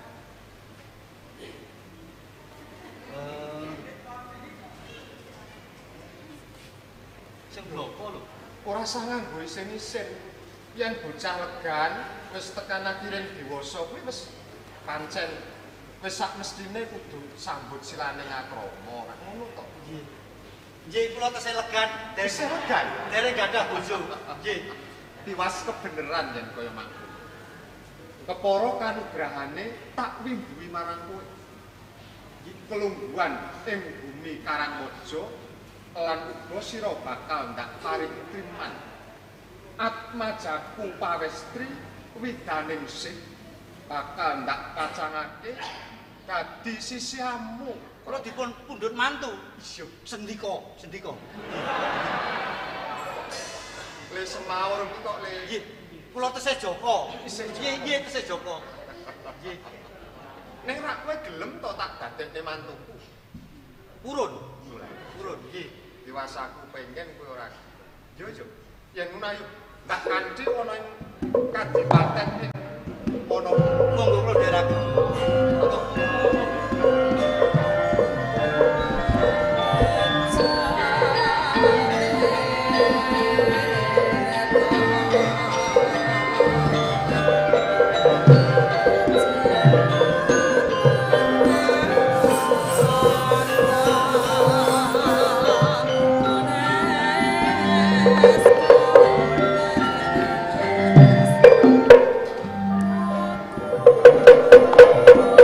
S3: Sing bloko lho.
S6: Ora sah nganggo isin-isin. Yen bocah legan wis tekan akhiring dewasa kuwi wis pancen wis sak mestine kudu sambut silane ngakrama. Ngono to.
S3: Nggih. Nggih, kula tesih legan.
S6: Tesih legan?
S3: Dereng gadah bojo. Nggih.
S6: Tiwas kebeneran yen kaya mangko. Kepara kanugrahane tak wimbuhi marang kowe. Kelungguhan ing bumi Karangmaja lan uga sira bakal ndak paring triman. Atmajaku pawestri widaning sih bakal ndak kacangake dadi sisihamu.
S3: Kula dipun pundhut mantu.
S6: Iya,
S3: Sendika.
S6: Le semawur iki kok le.
S3: Nggih. Kula tesih Joko. Nggih, tesih Joko. Nggih.
S6: Ning rak kowe gelem to tak dadekne mantuku.
S3: Purun, nggih.
S6: Diwasaku pengen kowe ora. Yo. Yen ngono ayo tak kanthi ana ing kadipaten ing ana
S3: Monggo kula dherekaken.
S5: Thank you.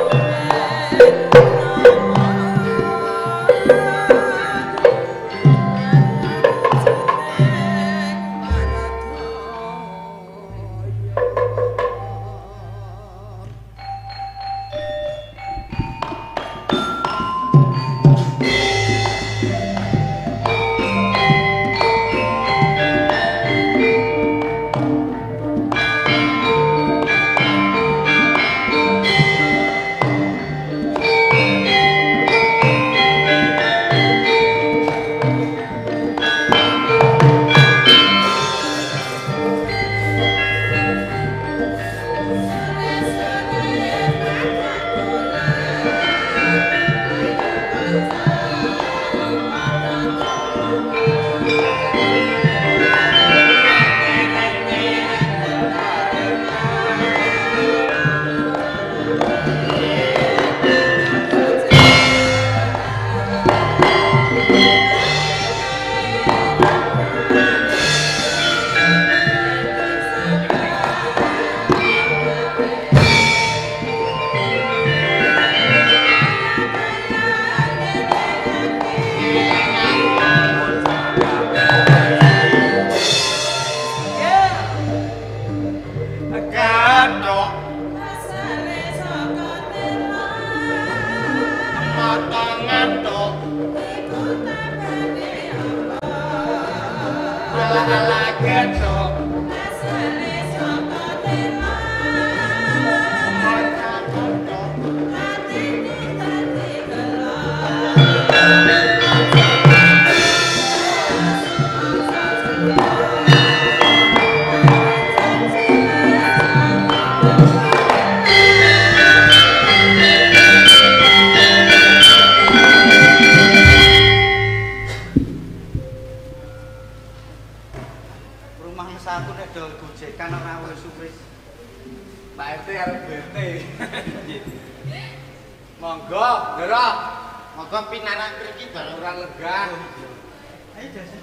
S6: Monggo, Ndara. Monggo pinarak mriki bareng ora lega.
S3: Ayo jasa.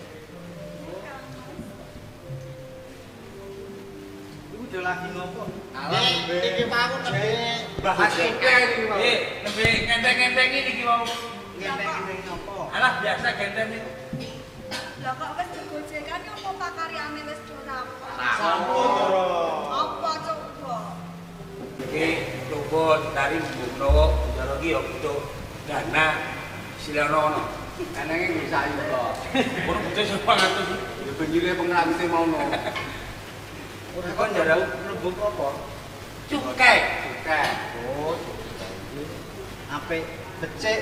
S3: Iku udah lagi ngopo?
S6: Alah, iki mau nembe bahas iki iki mau.
S7: Nembe ngenteng-ngenteng iki mau.
S3: Ngenteng-ngenteng ngopo?
S7: Alah biasa genteng iki.
S5: Lah kok wis digojekan yo apa pakaryane wis durapa.
S3: Sampun, Ndara.
S5: Apa coba?
S7: Iki luput dari Bukno, jare iki yo butuh dana silono.
S6: Anenge bisa ayo kok.
S7: Ono butuh 900.
S6: Ya benjire pengrangite mauno.
S3: Ora kon jarang mlebu apa?
S6: Cukai. Cukai.
S3: Oh, apik becik.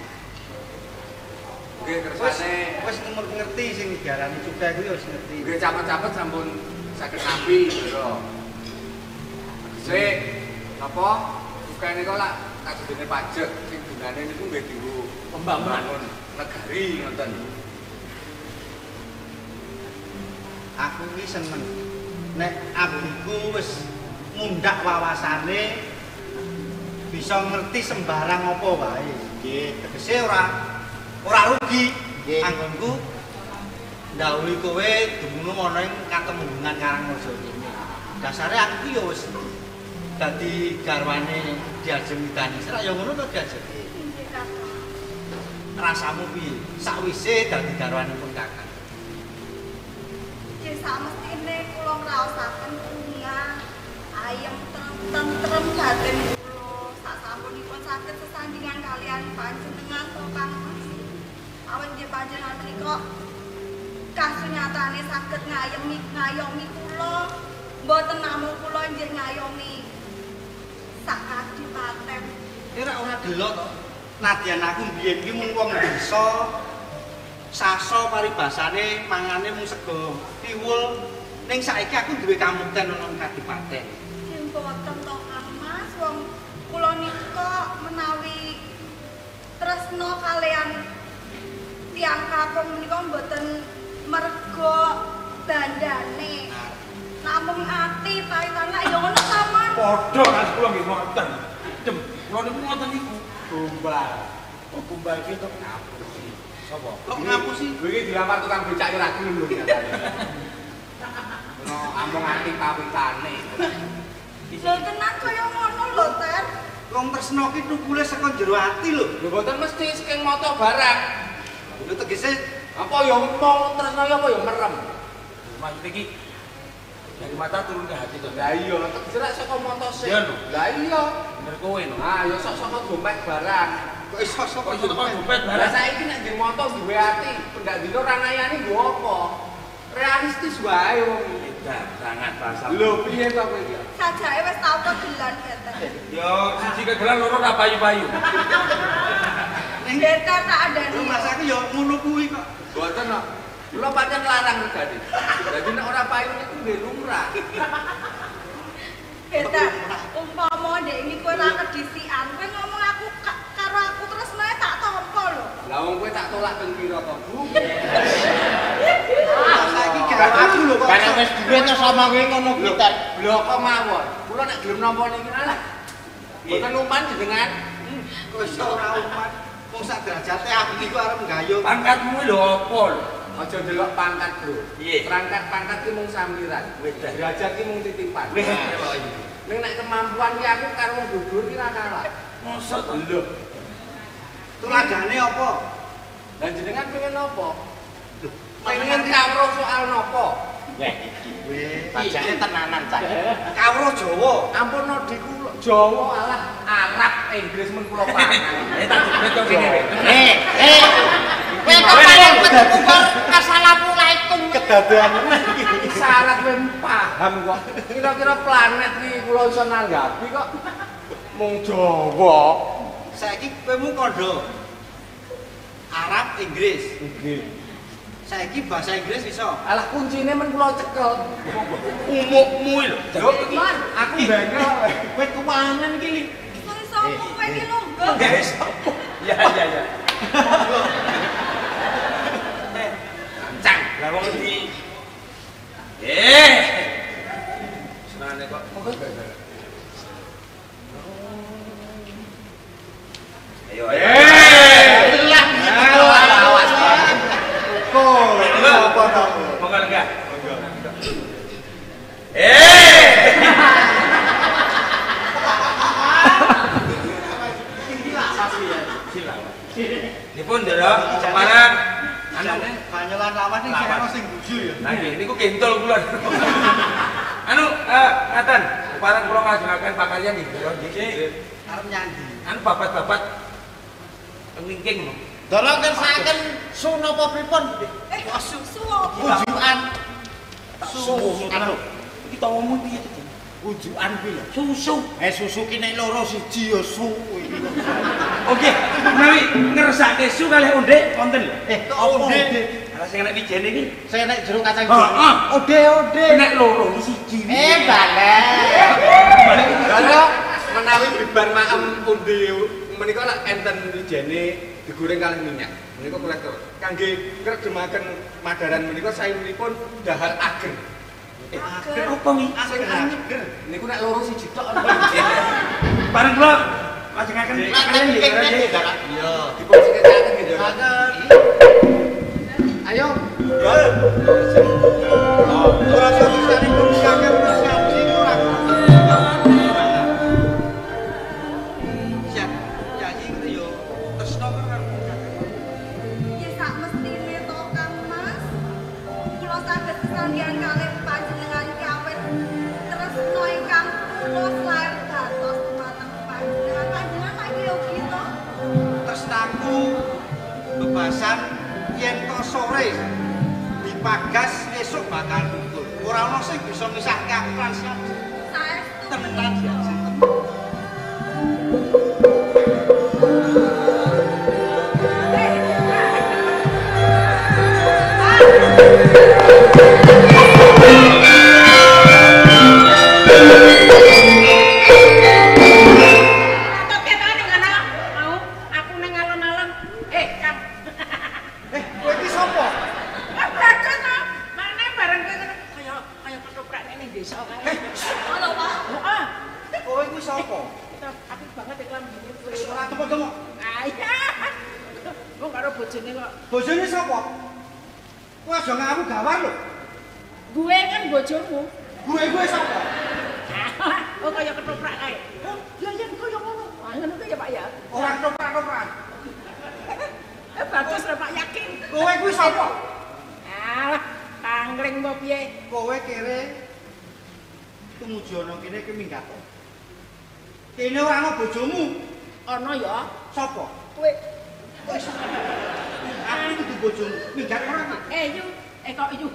S6: Nggih kersane.
S3: Wis ngerti sing diarani cukai kuwi wis ngerti.
S6: Nggih cepet-cepet sampun saged nampi, Ndara. Sik, napa? Cukai niku lak kagedene pajak sing gunane niku nggih dienggo pembangunan negari ngoten.
S3: Aku iki seneng nek abdiku wis mundak wawasane bisa ngerti sembarang apa wae. Nggih, tegese ora rugi. Anggonku ndhawuhi kowe dumunung ana ing katembungan Karangreja kene. Dasare aku iki ya wis dadi garwane Diajeng Widani. Serak ya ngono to Diajeng.
S5: Nggih, Kakak.
S3: Rasamu piye sakwise dadi garwanipun Kakak?
S5: Nggih, samestine kula ngraosaken bunga ayem tentrem batin kula. Sasampunipun saged sesandingan kalian panjenengan to Kang Mas. Awan nggih panjenengan menika kasunyatane saged ngayomi kula. Mboten namung kula nggih ngayomi sak kadipaten.
S3: Ora delok to. Nadyan aku mbiyen iki mung wong desa. Saso paribasane mangane mung sego tiwul. Ning saiki aku duwe kamukten ana kadipaten.
S5: Nggih mboten to Kang Mas, wong kula nika menawi tresna kalian tiyang kakung menika mboten merga bandane. Namung ati paitana ya ngono sampean.
S7: Padha Mas kula nggih ngoten. Dem, kula niku ngoten niku.
S6: Gombal.
S7: Oh, kumbal iki to ngapusi. Sopo?
S3: Kok ngapusi?
S6: Kowe iki dilamar tukang becak ora gelem lho nyatane. Ono amung ati pawitane.
S5: Lho tenan kaya ngono lho, Ter.
S3: Wong tresna ki tukule saka jero ati lho.
S6: Lho mboten mesti saking mata barang.
S3: Lho tegese
S6: Apa ya mong tresna ya apa ya merem.
S7: Maksud iki dari mata turun ke hati to.
S6: Lah iya, jerak saka mata sik.
S7: Iya, no.
S6: Lah iya.
S7: Bener kowe no.
S6: Ah, ya sok saka dompet barang.
S3: kok iso
S7: Kok iso teko dompet
S6: Lah
S7: barang.
S6: saiki nek di moto duwe ati, pendak dino ra ngayani nggo apa? Realistis wae wong iki.
S7: Sangat bahasa.
S6: Lho piye to kowe iki?
S5: Sajake wis tau kegelan ya, Ter.
S7: Yo siji kegelan loro ra payu-payu.
S5: Nggih, Ter tak
S3: Lho
S5: andani.
S3: Mas aku ya ngono kuwi kok.
S6: Mboten kok. Kula pancen larang regane. Dadi nek ora payu niku nggih lumrah.
S5: Beta, umpama ndek iki kowe ra kedisian, kowe ngomong aku karo aku terus nae tak tampa lho.
S6: Lah wong kowe tak tolak ping pira to, Bu?
S3: Saiki gak aku lho kok.
S6: Karena wis duwe to sama kowe ngono kuwi ta. Blok mawon. Kula nek gelem nampa niki alah. Mboten umpan jenengan.
S3: Kok iso ora umat. Wong sak derajate aku iki kok arep nggayuh.
S7: Pangkatmu lho apa lho?
S6: Aja delok pangkat, Bro.
S7: Piye?
S6: Pangkat ki mung sampiran.
S7: Wedah.
S6: Derajat ki mung titipan.
S7: Weh.
S6: Ning nek kemampuan ki aku karo wong dhuwur ki ra kalah.
S7: Mosok to.
S6: Lho,
S3: Tuladane apa?
S6: lan jenengan pengen apa? Pengen kawruh soal napa?
S7: Weh,
S3: Weh,
S7: pajake tenanan cah.
S3: kawruh Jawa.
S6: Ampun no diku Jawa alah Arab Inggris men kula pangan.
S7: Tak jebret kok kene.
S6: Kowe keparen betul assalamualaikum
S3: Kedadean
S6: syarat kowe paham kok. Kira-kira planet iki kula iso nanggapi kok mung Jawa.
S3: saiki kowe mung kandha Arab Inggris.
S6: Nggih.
S3: Saiki bahasa Inggris iso.
S6: Alah kuncine men kula cekel.
S7: Umukmu lho.
S6: Lho iki aku bengkel.
S3: Kowe tuwanen iki.
S5: Iso kowe iki lungguh.
S7: Enggak iso. Ya. Kancang. Lah wong di senane kok.
S1: Yo.
S3: Lah gitu.
S1: Awas.
S3: Kok apa to?
S7: Monggo lenggah. Dipun delok semarang anane
S3: kanyelan lawan ning kene sing buju ya.
S7: Nah nggih niku kentol kula. Anu ngaten, parang kula ngajengaken pakalian nggih. Nggih.
S3: Arep nyandi.
S7: Anu babat-babat ngingking.
S3: Delok kersakaken su napa pripun?
S5: Su.
S3: Wujukan.
S7: Anu iki tawamu piye to?
S3: Wujukan kuwi lho.
S7: Susu.
S3: Susu ki nek loro siji ya su iki.
S7: Oke, menawi ngersake su kalih onde wonten lho.
S3: Onde.
S7: Ala sing nek wijene iki
S3: Saya nek jero kacang
S7: Heeh.
S3: Ode.
S7: nek loro iki siji.
S3: Balik.
S6: Kalau menawi bibar maem pundi menika lak enten wijene digoreng kalih minyak. Menika kolektor. Kangge ngregemaken madaran menika sayuripun dahar ager.
S7: Ager apa wi?
S6: Ager. Niku nek loro siji tok.
S7: Bareng kula ngajengaken pakalian nggih.
S6: Iya, diposikaken nggih.
S3: Ayo. Ora susah ning kusiake siap sing ora. Siap. Ya iki yo tresno karo.
S5: Ya sak mestine to Kang Mas. Kula saged sesanggihan kalih panjenengan ki awet tresno ingkang tulus lair dados dumateng panjenengan. Panjenengan lagi yo gitu.
S3: Tresnaku bebasan yen to sore dipagas esuk bakal nunggu. Ora ono sing bisa misahke aku lan siapa.
S5: Saestu
S3: Temenan ya.
S2: Otot ketane ngono. Mau aku nang alon-alon. Kang.
S3: Kowe iki sapa?
S2: Baca to. Mana bareng kowe ngono kaya ketoprak ning desa kae.
S5: Halo Pak.
S2: Heeh.
S3: Kowe iki sapa?
S2: Aku banget iklan gini kowe.
S3: Ora temu-temu.
S2: Iya. Wong karo bojone kok.
S3: Bojone sapa? Kowe aja ngaku gawar lho.
S2: Gue kan bojomu.
S3: Gue sapa?
S2: Oh kaya ketoprak kae. Oh, ya yen koyo ngono. Ah ngono ya Pak ya.
S3: Ora ketoprak-ketoprak.
S2: Bagus lho Pak yakin.
S3: Kowe kuwi sapa?
S2: Alah, tangling mbok piye?
S3: Kowe kere tumuju ana kene ki minggat. Kene ora ana bojomu.
S2: Ana ya.
S3: Sapa?
S2: Kowe
S3: Aku kudu bojomu. Minggat ora ta?
S2: yu. Kok yu.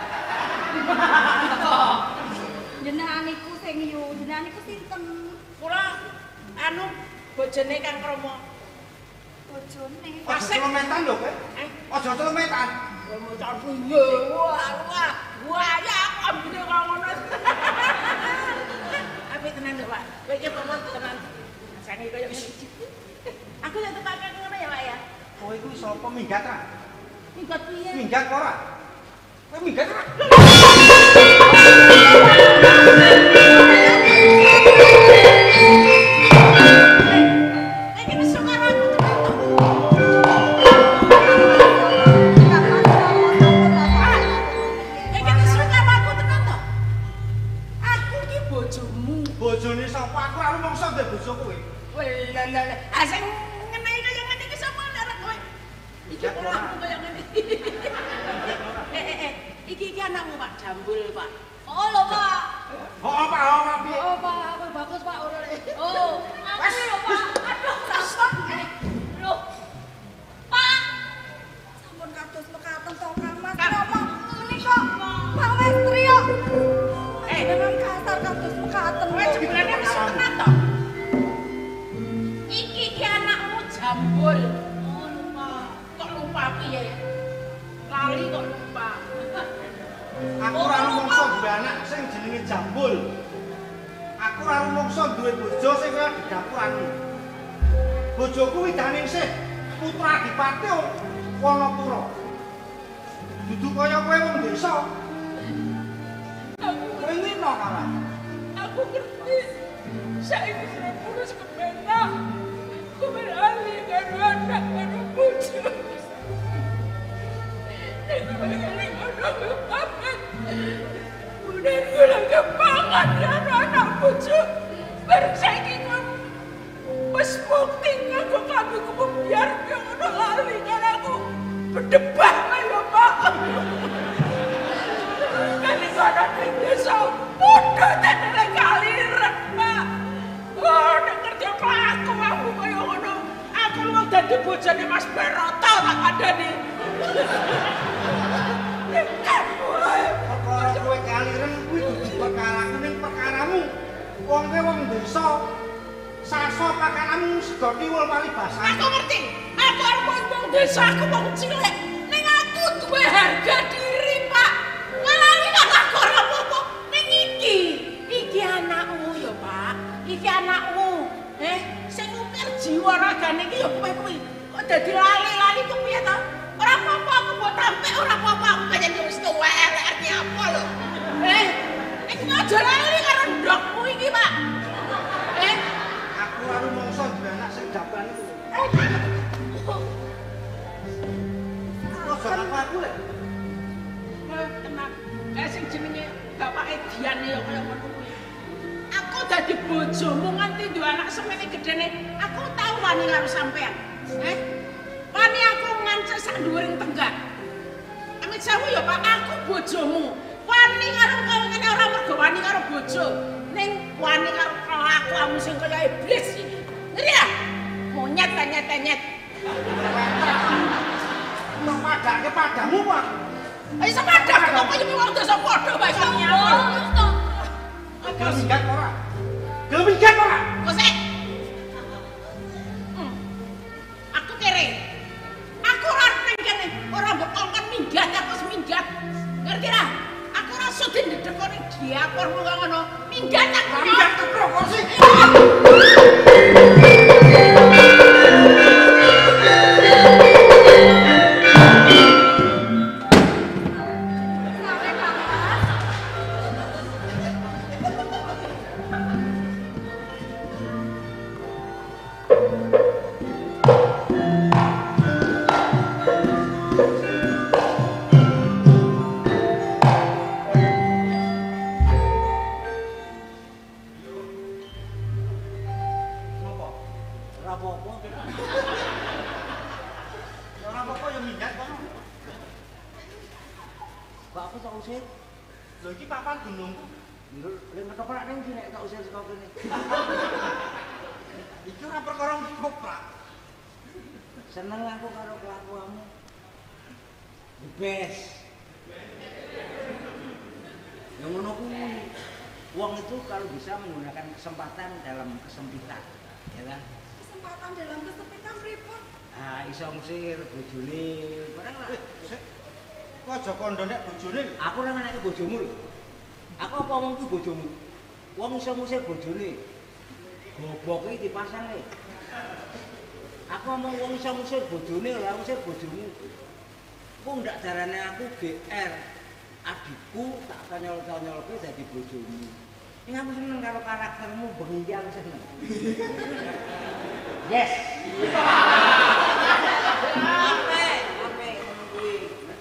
S5: Jenengan iku sing yu, jenengan iku sinten?
S2: Kula anu bojone Kang Kromo.
S5: Bojone.
S3: Aja celometan lho kowe. Aja celometan.
S2: Kromo piye? Wah, ya aku ambune kok ngono. Tapi tenan lho Pak. Kowe iki apa tenan? Sange kaya ngene. Aku ya tekake ngono ya Pak ya.
S3: Kowe kuwi sapa minggat ra?
S2: Minggat piye?
S3: Minggat ora? Kowe minggat ora?
S2: Iki nesu karo aku tenan to. Iki nesu karo aku tenan to. Aku ki bojomu.
S3: Bojone sapa? Aku ora mongso ndek bojo kowe.
S2: Welala. Asing ngenai kaya ngene iki sapa ndarek kowe? Iki ora aku kaya ngene. Iki anakmu Pak Jambul, Pak.
S5: Oh lho Pak.
S3: Oh Pak, piye?
S5: Oh Pak, bagus Pak urune. Oh, aku lho Pak. Aduh, sampun. Loh. Pak. Sampun kados mekaten to Kang Mas. Ngomong menika Pak Mestri kok. Dengan kasar kados mekaten.
S2: Kowe jebulane wis tenan to? Iki anakmu Jambul.
S5: Oh lupa.
S2: Kok lupa piye? Lali kok lupa.
S3: Aku ora mongso duwe anak sing jenenge Jambul. Aku ora mongso duwe bojo sing kaya di dapuranmu. Bojoku widane sih putra Adipati Wonopuro. Dudu kaya kowe wong desa. Kowe ngino kala.
S2: Aku ngerti. Saiki sudah putus kepenak. Aku beralih ke bukti nganggo klambiku biar dia ngono lali kan aku berdebah kaya Pak. Kali kono ning desa padha tenene kaliren Pak. Oh, nek kerja pelaku aku kaya ngono. Aku lu dadi bojone Mas Baroto tak kandhani.
S3: Perkara kowe kaliren kuwi dudu perkaraku ning perkaramu. Wong kowe wong desa. Saso pakanamu sego tiwul wali basah.
S2: Aku ngerti. Aku arep wong desa aku wong cilik. Ning aku duwe harga diri, Pak. Ngalami aku ora apa-apa. Ning iki anakmu ya, Pak. Iki anakmu. Sing ukir jiwa ragane iki ya kowe kuwi. Kok dadi lali-lali kepiye to? Ora apa-apa aku mbok tampik ora apa-apa. Aku pancen wis tuwa elek apa lho. Iki aja lali karo ndokmu iki, Pak.
S3: Aku ora mongso duwe anak sing jaban iku. Kok aku lek.
S2: Tenang. Sing jenenge bapake Dian ya kaya ngono kuwi. Aku dadi bojomu nganti duwe anak semene gedene. Aku tau wani karo sampean. Wani aku ngancek sak dhuwuring tenggak. Amit sawu ya Pak, aku bojomu. Wani karo kau ngene ora mergo wani karo bojo. Ning wani karo kelakuanmu sing kaya iblis iki. Ngeri ya? Monyet tanyet-tanyet.
S3: Mau padake padamu, Pak.
S2: Ayo sepadak kok koyo wong desa padha bae kami apa.
S3: Gelem minggat ora? Gelem minggat ora?
S2: Kok sik? Aku kere. Aku ora ning kene, ora mbok kongkon minggat apa seminggat. Ngerti ra? Aku ora sudi ndedekone diapormu kok ngono. Minggat aku.
S3: Minggat kepro kok sih.
S1: Seneng aku karo kelakuanmu. The best. Yang ngono kuwi. Wong itu kalau bisa menggunakan kesempatan dalam kesempitan, ya kan?
S5: Kesempatan dalam kesempitan pripun?
S1: Ah, iso musir bojone, barang lah.
S3: Kok aja kondo nek bojone.
S1: Aku ora menake bojomu lho. Aku apa ngomong ku bojomu? Wong iso musir bojone. Gobok iki dipasange. Aku ngomong wong iso musir bojone ora musir bojomu. Ku ndak darane aku GR. Adikku tak konyol-konyolke dadi bojomu. Ning aku seneng karo karaktermu bengi aku seneng. Yes. Ape ngono kuwi.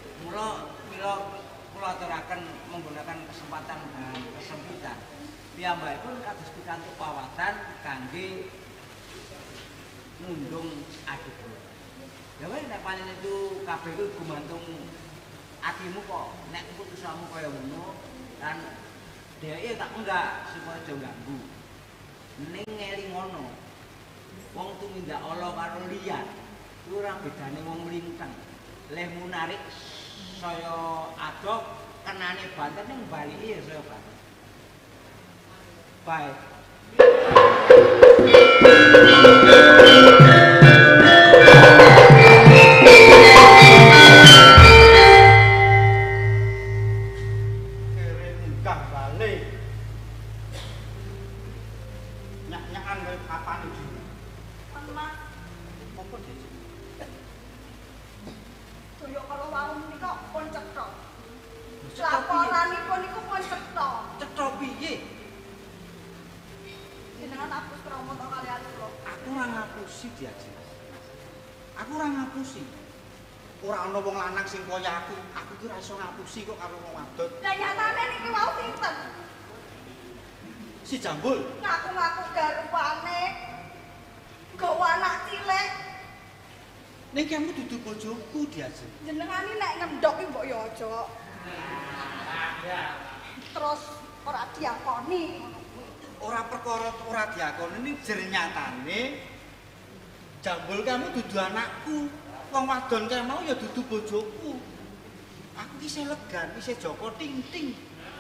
S1: Mula aturaken menggunakan kesempatan dan kesempitan. Piyambakipun kados pikantuk pawatan kangge ngundung adikku. Ya wis nek panen itu kabeh iku gumantung atimu kok. Nek keputusanmu kaya ngono kan dheweke tak enggak supaya aja ganggu. Ning ngeling ngono. Wong tumindak ala karo liyan kuwi ora bedane wong mlintang. Lehmu narik saya adoh kenane banter ning balike ya saya banter. Bye.
S3: Kok karo wong wadon.
S5: Lah nyatane niki wau sinten?
S3: Si Jambul.
S5: Ngaku-ngaku garwane. Gawa anak cilik.
S3: Ning kamu dudu bojoku Dias.
S5: Jenengan iki nek ngendhok iki mbok ya aja. Terus ora diakoni.
S3: Ora perkara ora diakoni ning jer nyatane Jambul kamu dudu anakku. Wong wadon kae mau ya dudu bojoku. Aku ki isih legan, isih Joko ting-ting.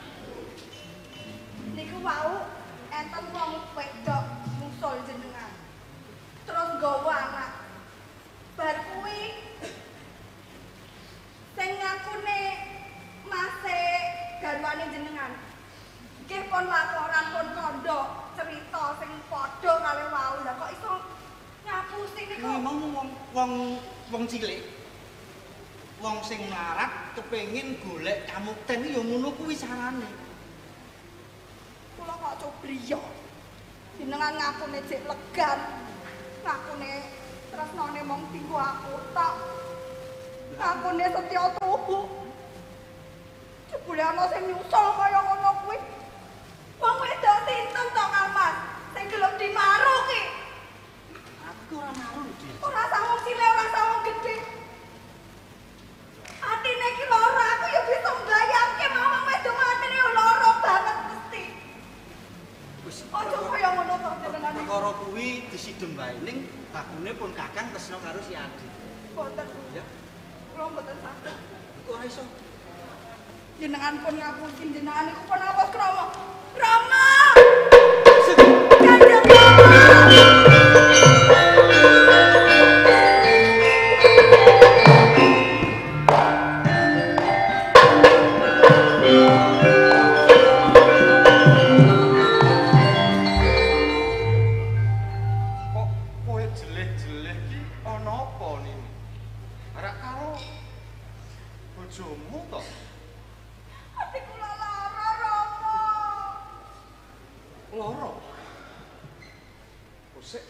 S5: Niku wau enten wong wedok musul jenengan. Terus nggawa anak. Bar kuwi sing ngakune mase garwane jenengan. Nggih pun laporan pun kandha cerita sing padha kali wau. Lah kok iso ngapusi niku?
S3: Kuwi wong cilik. Wong sing mlarat kepengin golek kamukten ya ngono kuwi carane.
S5: Kula kok cobriya. Jenengan ngakune jek legan. Ngakune tresnane mung tinggo aku tok. Ngakune setya tubuh. Jebule ana sing nyusul kaya ngono kuwi. Wong wedok sinten to, Kang Mas? Sing gelem dimaru ki.
S3: Aku ora maru, Dik.
S5: Ora sawung cilik, ora sawung gedhe. Atine iki lara, aku ya bisa mbayangke mau wong wedok atine ya lara banget mesti.
S3: Wis
S5: Aja kaya ngono to jenengan.
S3: perkara kuwi disidem wae ning bakune pun Kakang tresno karo si Adi.
S5: Boten.
S3: Ya,
S5: Kula mboten saged.
S3: ora iso.
S5: Jenengan pun ngapunten jenengan iku pun apa krama? Krama! Kanjeng
S6: Kok kowe jeleh-jeleh ki ana apa nini? Arek karo bojomu to?
S5: ati kula lara Rama.
S6: Loro. Kosek.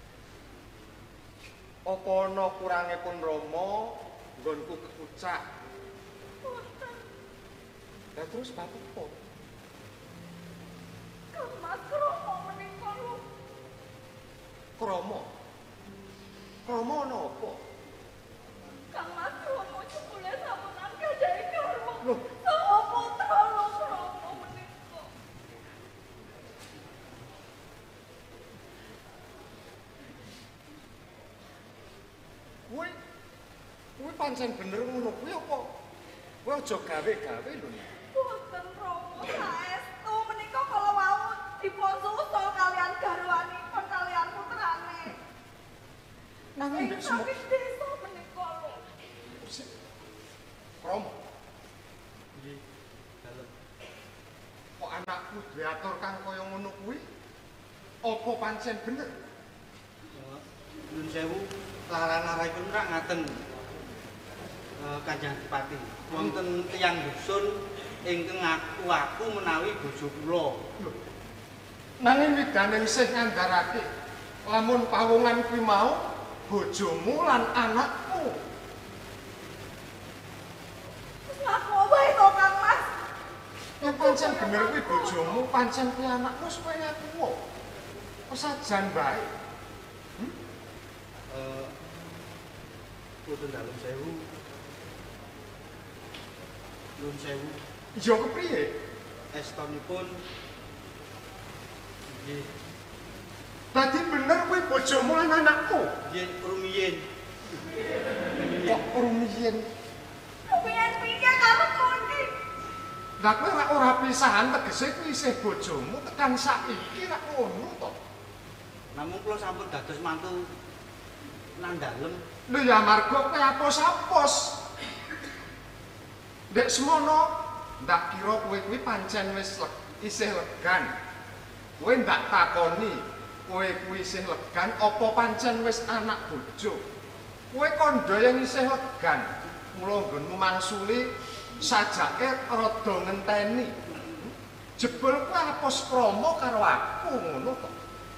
S6: Apa ana kurangipun Rama nggonku kekucak?
S5: Boten.
S6: Lah terus bab apa?
S5: Kang Mas krama menika lho.
S6: Krama. Krama ana apa?
S5: Kang Mas krama jebule sampun anggadhahi karma.
S6: Loh,
S5: Saha putra lho krama menika.
S6: kuwi pancen bener ngono kuwi apa? Kowe aja gawe-gawe lho.
S5: Boten Rama saestu menika kala wau dipun susul kalian garwanipun kalian putrane.
S6: Nanging nek semua
S5: desa menika lho.
S6: Romo,
S3: Nggih, dalem.
S6: kok anakku diatur kang kaya ngono kuwi? Apa pancen bener?
S3: Nuwun sewu, lara-laripun rak ngaten. Kanjeng Adipati, wonten tiyang dusun ingkang aku menawi bojo kula.
S6: Nanging widane isih ngandharake lamun pawongan kuwi mau bojomu lan anakmu.
S5: Wis ngaku wae to Kang Mas.
S6: Yen pancen bener kuwi bojomu, pancen kuwi anakmu supaya ngaku. Pesajan bae.
S3: Boten dalem sewu. Nuwun sewu,
S6: Ya kepriye?
S3: estunipun nggih,
S6: Dadi bener kuwi bojomu lan anakku.
S3: yen rumiyin.
S6: Kok rumiyin?
S5: Rumiyin piye karepmu iki?
S6: Lah kowe ora pisahan tegese kuwi isih bojomu tekan saiki rak ngono to.
S3: Namung kula sampun dados mantu nang dalem.
S6: Lho ya marga kowe apos-apos. Ndek semono ndak kira kowe kuwi pancen wis isih legan. Kowe ndak takoni kowe kuwi isih legan apa pancen wis anak bojo. Kowe kandha yang isih legan. Mula nggonmu mangsuli sajake rada ngenteni. Jebul kowe apos krama karo aku ngono to.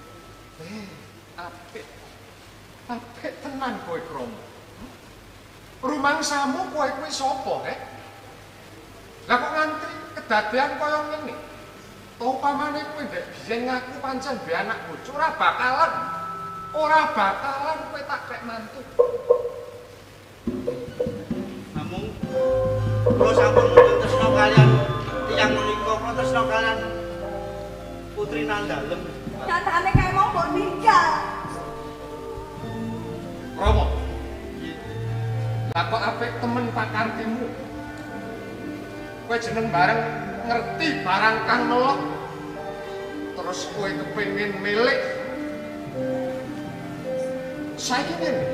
S6: Apik. Apik tenan kowe krama. Rumangsamu kowe kuwi sapa, Lah kok ngantri kedadean kaya ngene? Upamane kowe ndek biyen ngaku pancen duwe anak bojo ora bakalan. ora bakalan kowe tak krek mantu.
S3: Namung kula sampun mboten tresna kalian tiyang menika, kula tresna kalian Putri Nandalem.
S5: Nyatane kae mau mbok ninggal.
S6: Romo. Lah kok apik temen pakartimu. Kowe jeneng bareng ngerti barang kang melok. Terus kowe kepengin milik. Saiki ngene.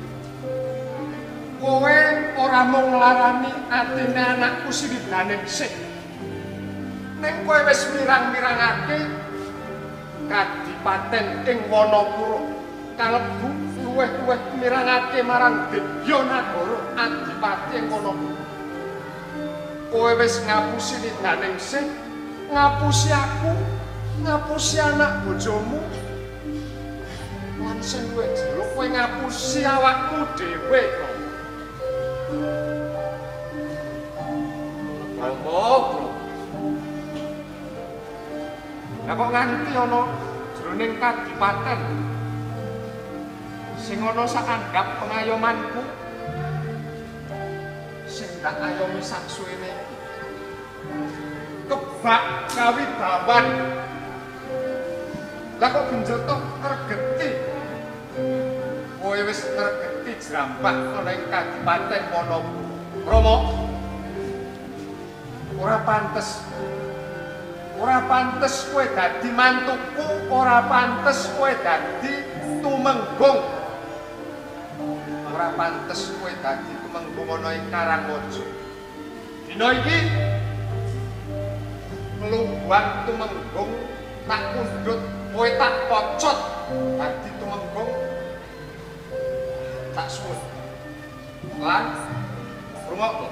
S6: Kowe ora mau nglarani atine anakku Sridaning sik. Ning kowe wis mirang-mirangake kadipaten ing Wanapura kalebu luwih-luwih mirangake marang Debyonagara adipati ing Wanapura. Kowe wis ngapusi Sridaning sik, ngapusi aku, ngapusi anak bojomu. Lan sing luwih jero kowe ngapusi awakmu dhewe kok. Romo. Lah kok nganti ana jroning kadipaten sing ana sakandhap pengayomanku sing tak ayomi sak suwene kebak kawibawan. Lah kok benjol to ngregeti kowe wis ngregeti jrampah ana ing kadipaten Wanapura. Romo, ora pantes kowe dadi mantuku, ora pantes kowe dadi tumenggung. Ora pantes kowe dadi tumenggung ana ing Karangwaja. Dina iki mluwak tumenggung tak pundhut, kowe tak pocot dadi tumenggung. Tak suwun. Lan rungokno.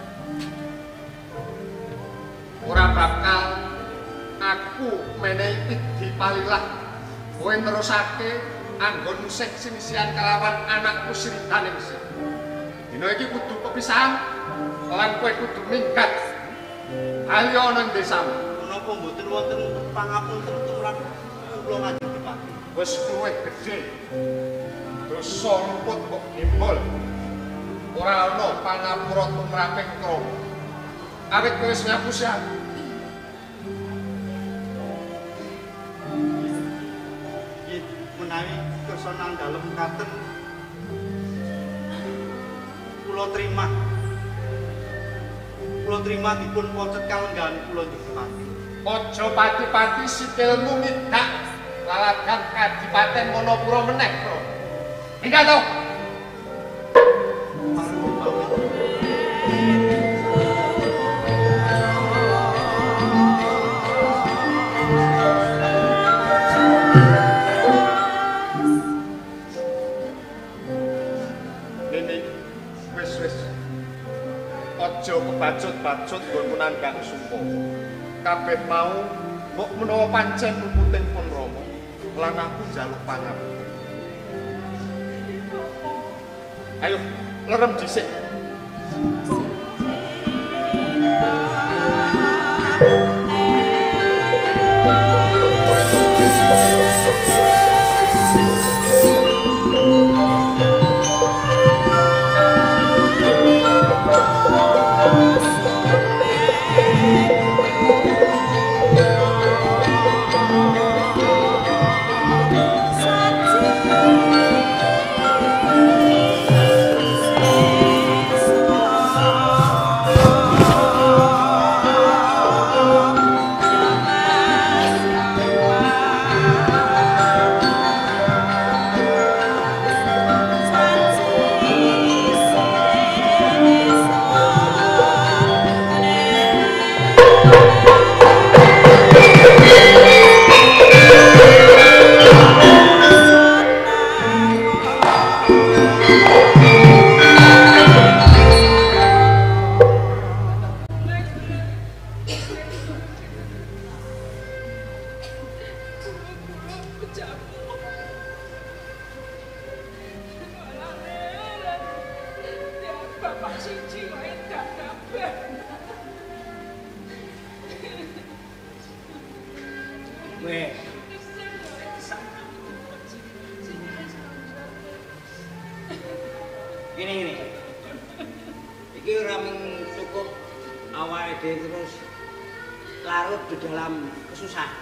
S6: Ora bakal aku menehi pidi palilah kowe nerusake anggonmu sing sinisian kelawan anakku Sridaning sik. Dina iki kudu pepisahan lan kowe kudu minggat kali ana ing desamu.
S3: Menapa mboten wonten pangapunten tumrap kula Ngajengipati?
S6: Wis luwih gedhe. Dosa luput kok nimbul. Ora ana pangapura tumraping Krama. Awit kowe wis ngapusi aku.
S3: Menawi kersa Nandalem katen kula trima dipun pocet kalenggahan kula Ngajengipati.
S6: Aja pati-pati sikilmu ngidak lalagan kadipaten Wanapura meneh, Bro. Minggat to. Aja kebacut-bacut nggonku nandhang sumpah. Kabeh mau mbok menawa pancen puputing pun Rama, lan aku njaluk pangapunten. Ayo, lerem dhisik.
S1: Ini. Iki ora mung cukup awake dhewe terus larut di dalam kesusahan.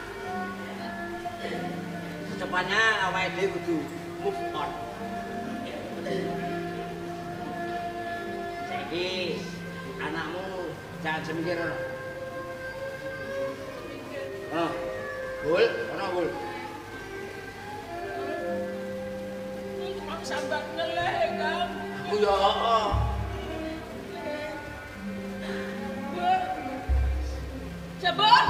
S1: Secepatnya awake dhewe kudu move on. Saiki anakmu jangan semikir ono. Oh, Bul, ono Bul.
S2: Sambat ngeleh, Kang.
S1: Aku ya heeh.
S2: Jabon!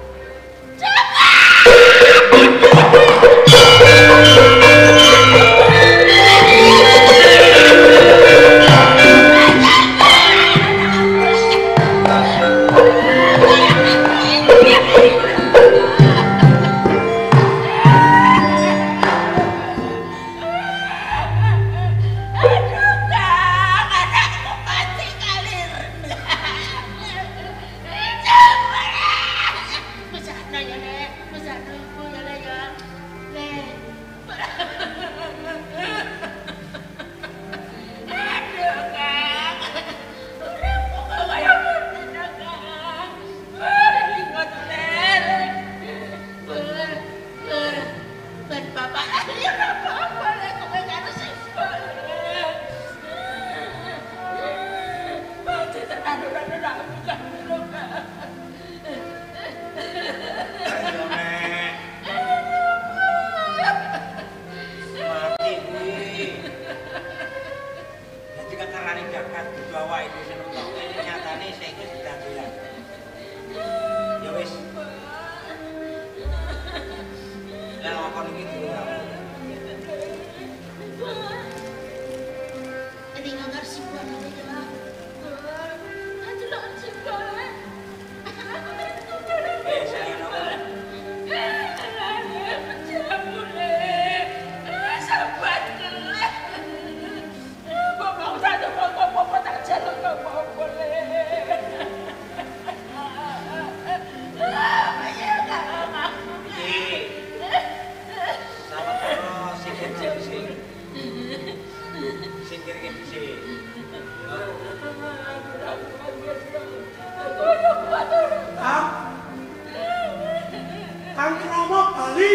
S4: Kang Kromo Bali.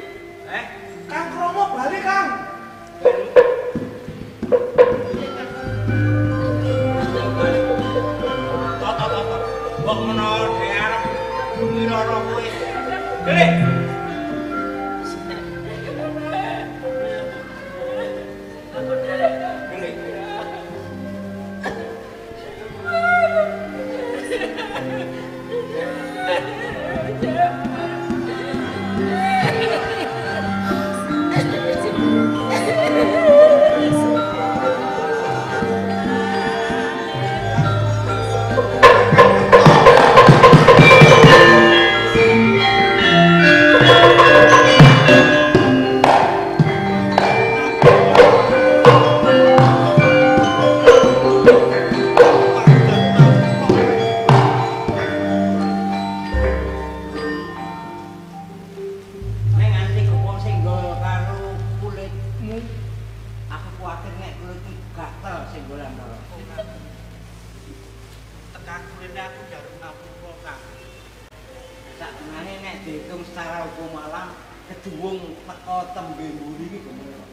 S4: Kang Kromo Bali, Kang.
S1: Kok menawa arep ngira kowe. Dene. Dihitung secara hukum alam keduwung teko tembe mburi iki gemono.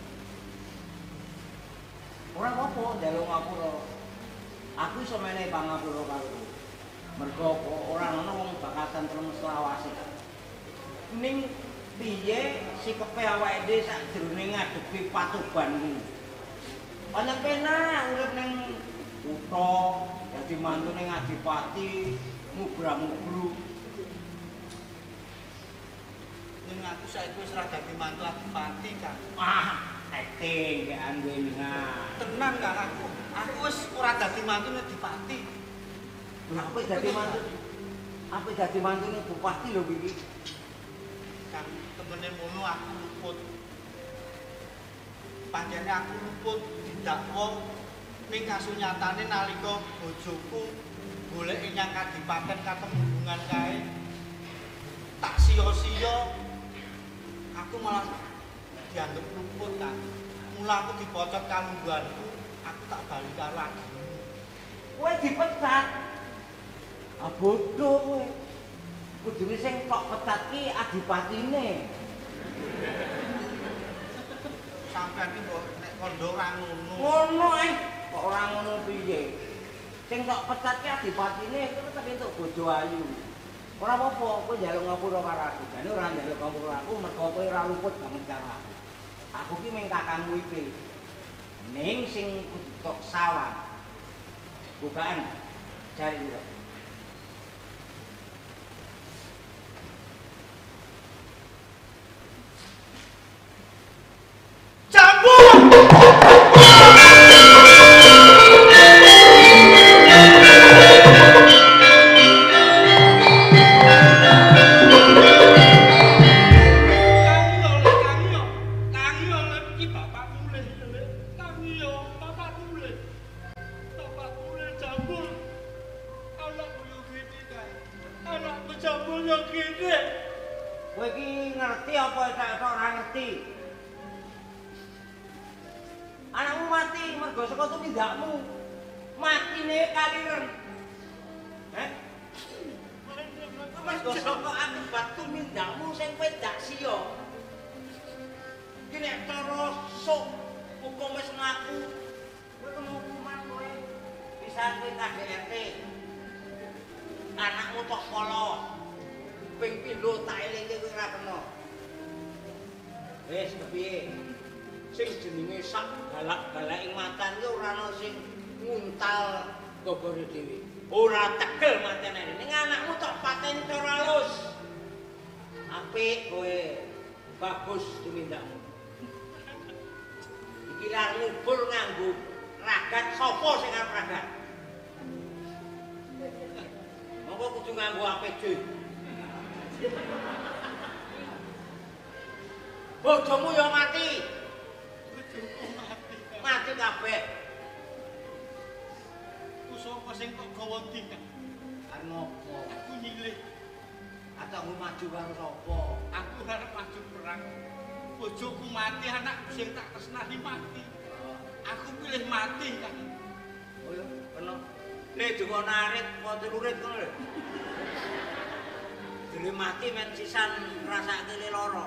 S1: Ora apa-apa njaluk ngapura. Aku iso menehi pangapura karo. Mergo ora ana wong bakatan terus selawase. Ning piye sikepe awake dhewe sakjroning ngadepi patoban iki. Ana penak urip ning kutha, dadi mantune Adipati, mubrang-mubru.
S3: Ning aku saiki wis ora dadi mantu Adipati, Kang.
S1: Acting gak anggelingan.
S3: Tenan, Kang, aku wis ora dadi mantu Adipati.
S1: Apa dadi mantu? Apa dadi mantune bupati lho iki?
S3: Kang, temene ngono aku luput. Panjene aku luput didakwa ning kasunyatane nalika bojoku golek nyang Kadipaten katem hubungan kae. Tak sia-sia aku malah dianggap luput, Kang. Mula aku dipocot kalungganku, aku tak bali karo aku.
S1: Kowe dipecat. Ah bodoh kowe. Kudune sing tok pecat ki adipatine.
S3: Sampeyan ki kok nek kondo ora ngono.
S1: Ngono ae. Kok ora ngono piye? Sing tok pecat ki adipatine kuwi tak entuk bojo ayu. Ora apa-apa, kowe njaluk ngapura karo aku. Jane ora njaluk ngapura aku mergo kowe ora luput banget karo aku. Aku ki mung kakangmu iki. Ning sing kudu tok sawah. Bukaan cari dulu. Kowe iki ngerti apa tak ora ngerti? Anakmu mati mergo saka tumindakmu. Matine kaliren. Mergo saka akibat tumindakmu sing kowe dak sia. Iki nek cara sok hukum wis mlaku. Kowe kena hukuman kowe. Pisan kowe KDRT. Anakmu tok polos. Ping pindho tak elinge kowe ora kena. Wis kepiye? Sing jenenge sak galak-galak ing matan ki ora ana sing nguntal gogore dhewe. Ora tegel matene. Ning anakmu tok pateni cara alus. Apik kowe. Bagus tumindakmu. Iki lar ngubur nganggo ragat sapa sing arep ragat? Monggo kudu nganggo APJ. Bojomu ya mati. Mati kabeh.
S3: Ku sapa sing kok gawa tingkah?
S1: Arep opo?
S3: Aku nyilih.
S1: Atamu maju karo sapa?
S3: Aku arep maju perang. Bojoku mati, anakku sing tak tresnani mati. Aku pilih mati kan.
S1: Oh ya, kena. Le donga narit apa lurit ngono lho. Dene mati men sisan ngrasake le lara.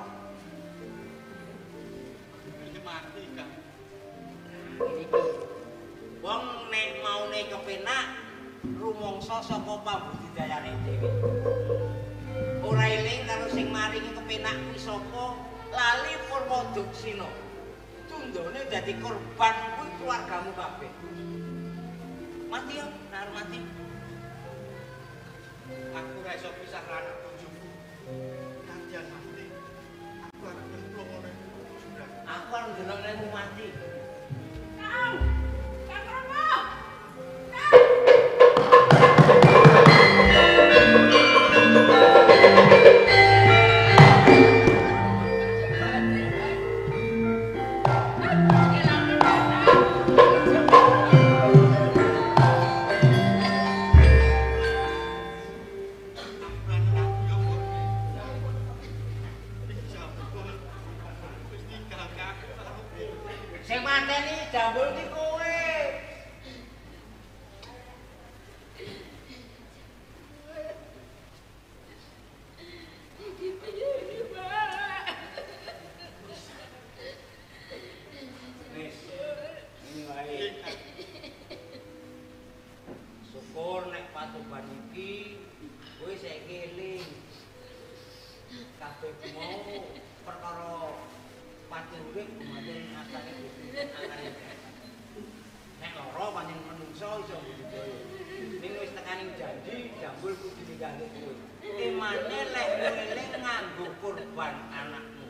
S3: Pilih mati kan.
S1: Iki. Wong nek maune kepenak rumangsa saka pambudidayane dhewe. Ora eling karo sing maringi kepenak kuwi sapa? Lali Purwoduksina. Tundone dadi korban kuwi keluargamu kabeh. Mati yo, nar mati.
S3: Aku ora iso pisah anak bojoku. Kandian mati. Aku arep nyemplung oleh jurang.
S1: Aku arep ndelokmu mati.
S2: Kang! Kang Romo!
S1: Sing mateni jambul ki kowe. Wis. Ini wae. Syukur nek patuban iki kowe saiki eling. Kabeh mau perkara pati urip gumantung asane Gusti akare. Nek lara pancen menungso iso budidaya. Ning wis tekaning janji jambul kudu diganggu kowe. Emane lek eling nganggo kurban anakmu.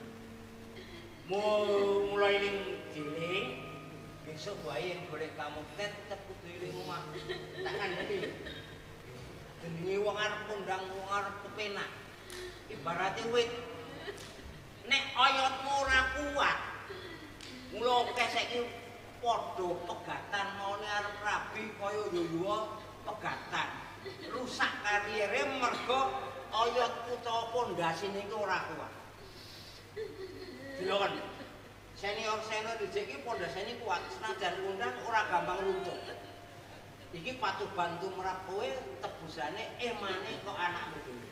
S1: Mulai ning giling besok wae yen golek kamu tetep kudu eling omah. Tak kandhani. Jenenge wong arep kondang wong arep kepenak. Ibarate wit nek oyotmu ora kuat mula akeh saiki padha pegatan maune arep rabi kaya yo-yo pegatan rusak karire mergo oyot utawa pondasine iku ora kuat. Dilokon Senior-senior dhisik iki pondasane kuat, senajan undang ora gampang runtuh. Iki patuh bantu merap kowe tebusane emane kok anakmu dhewe.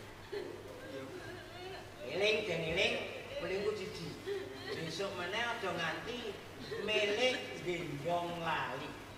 S1: Eling den eling pelingku siji. Besok meneh aja nganti melek gendong lali.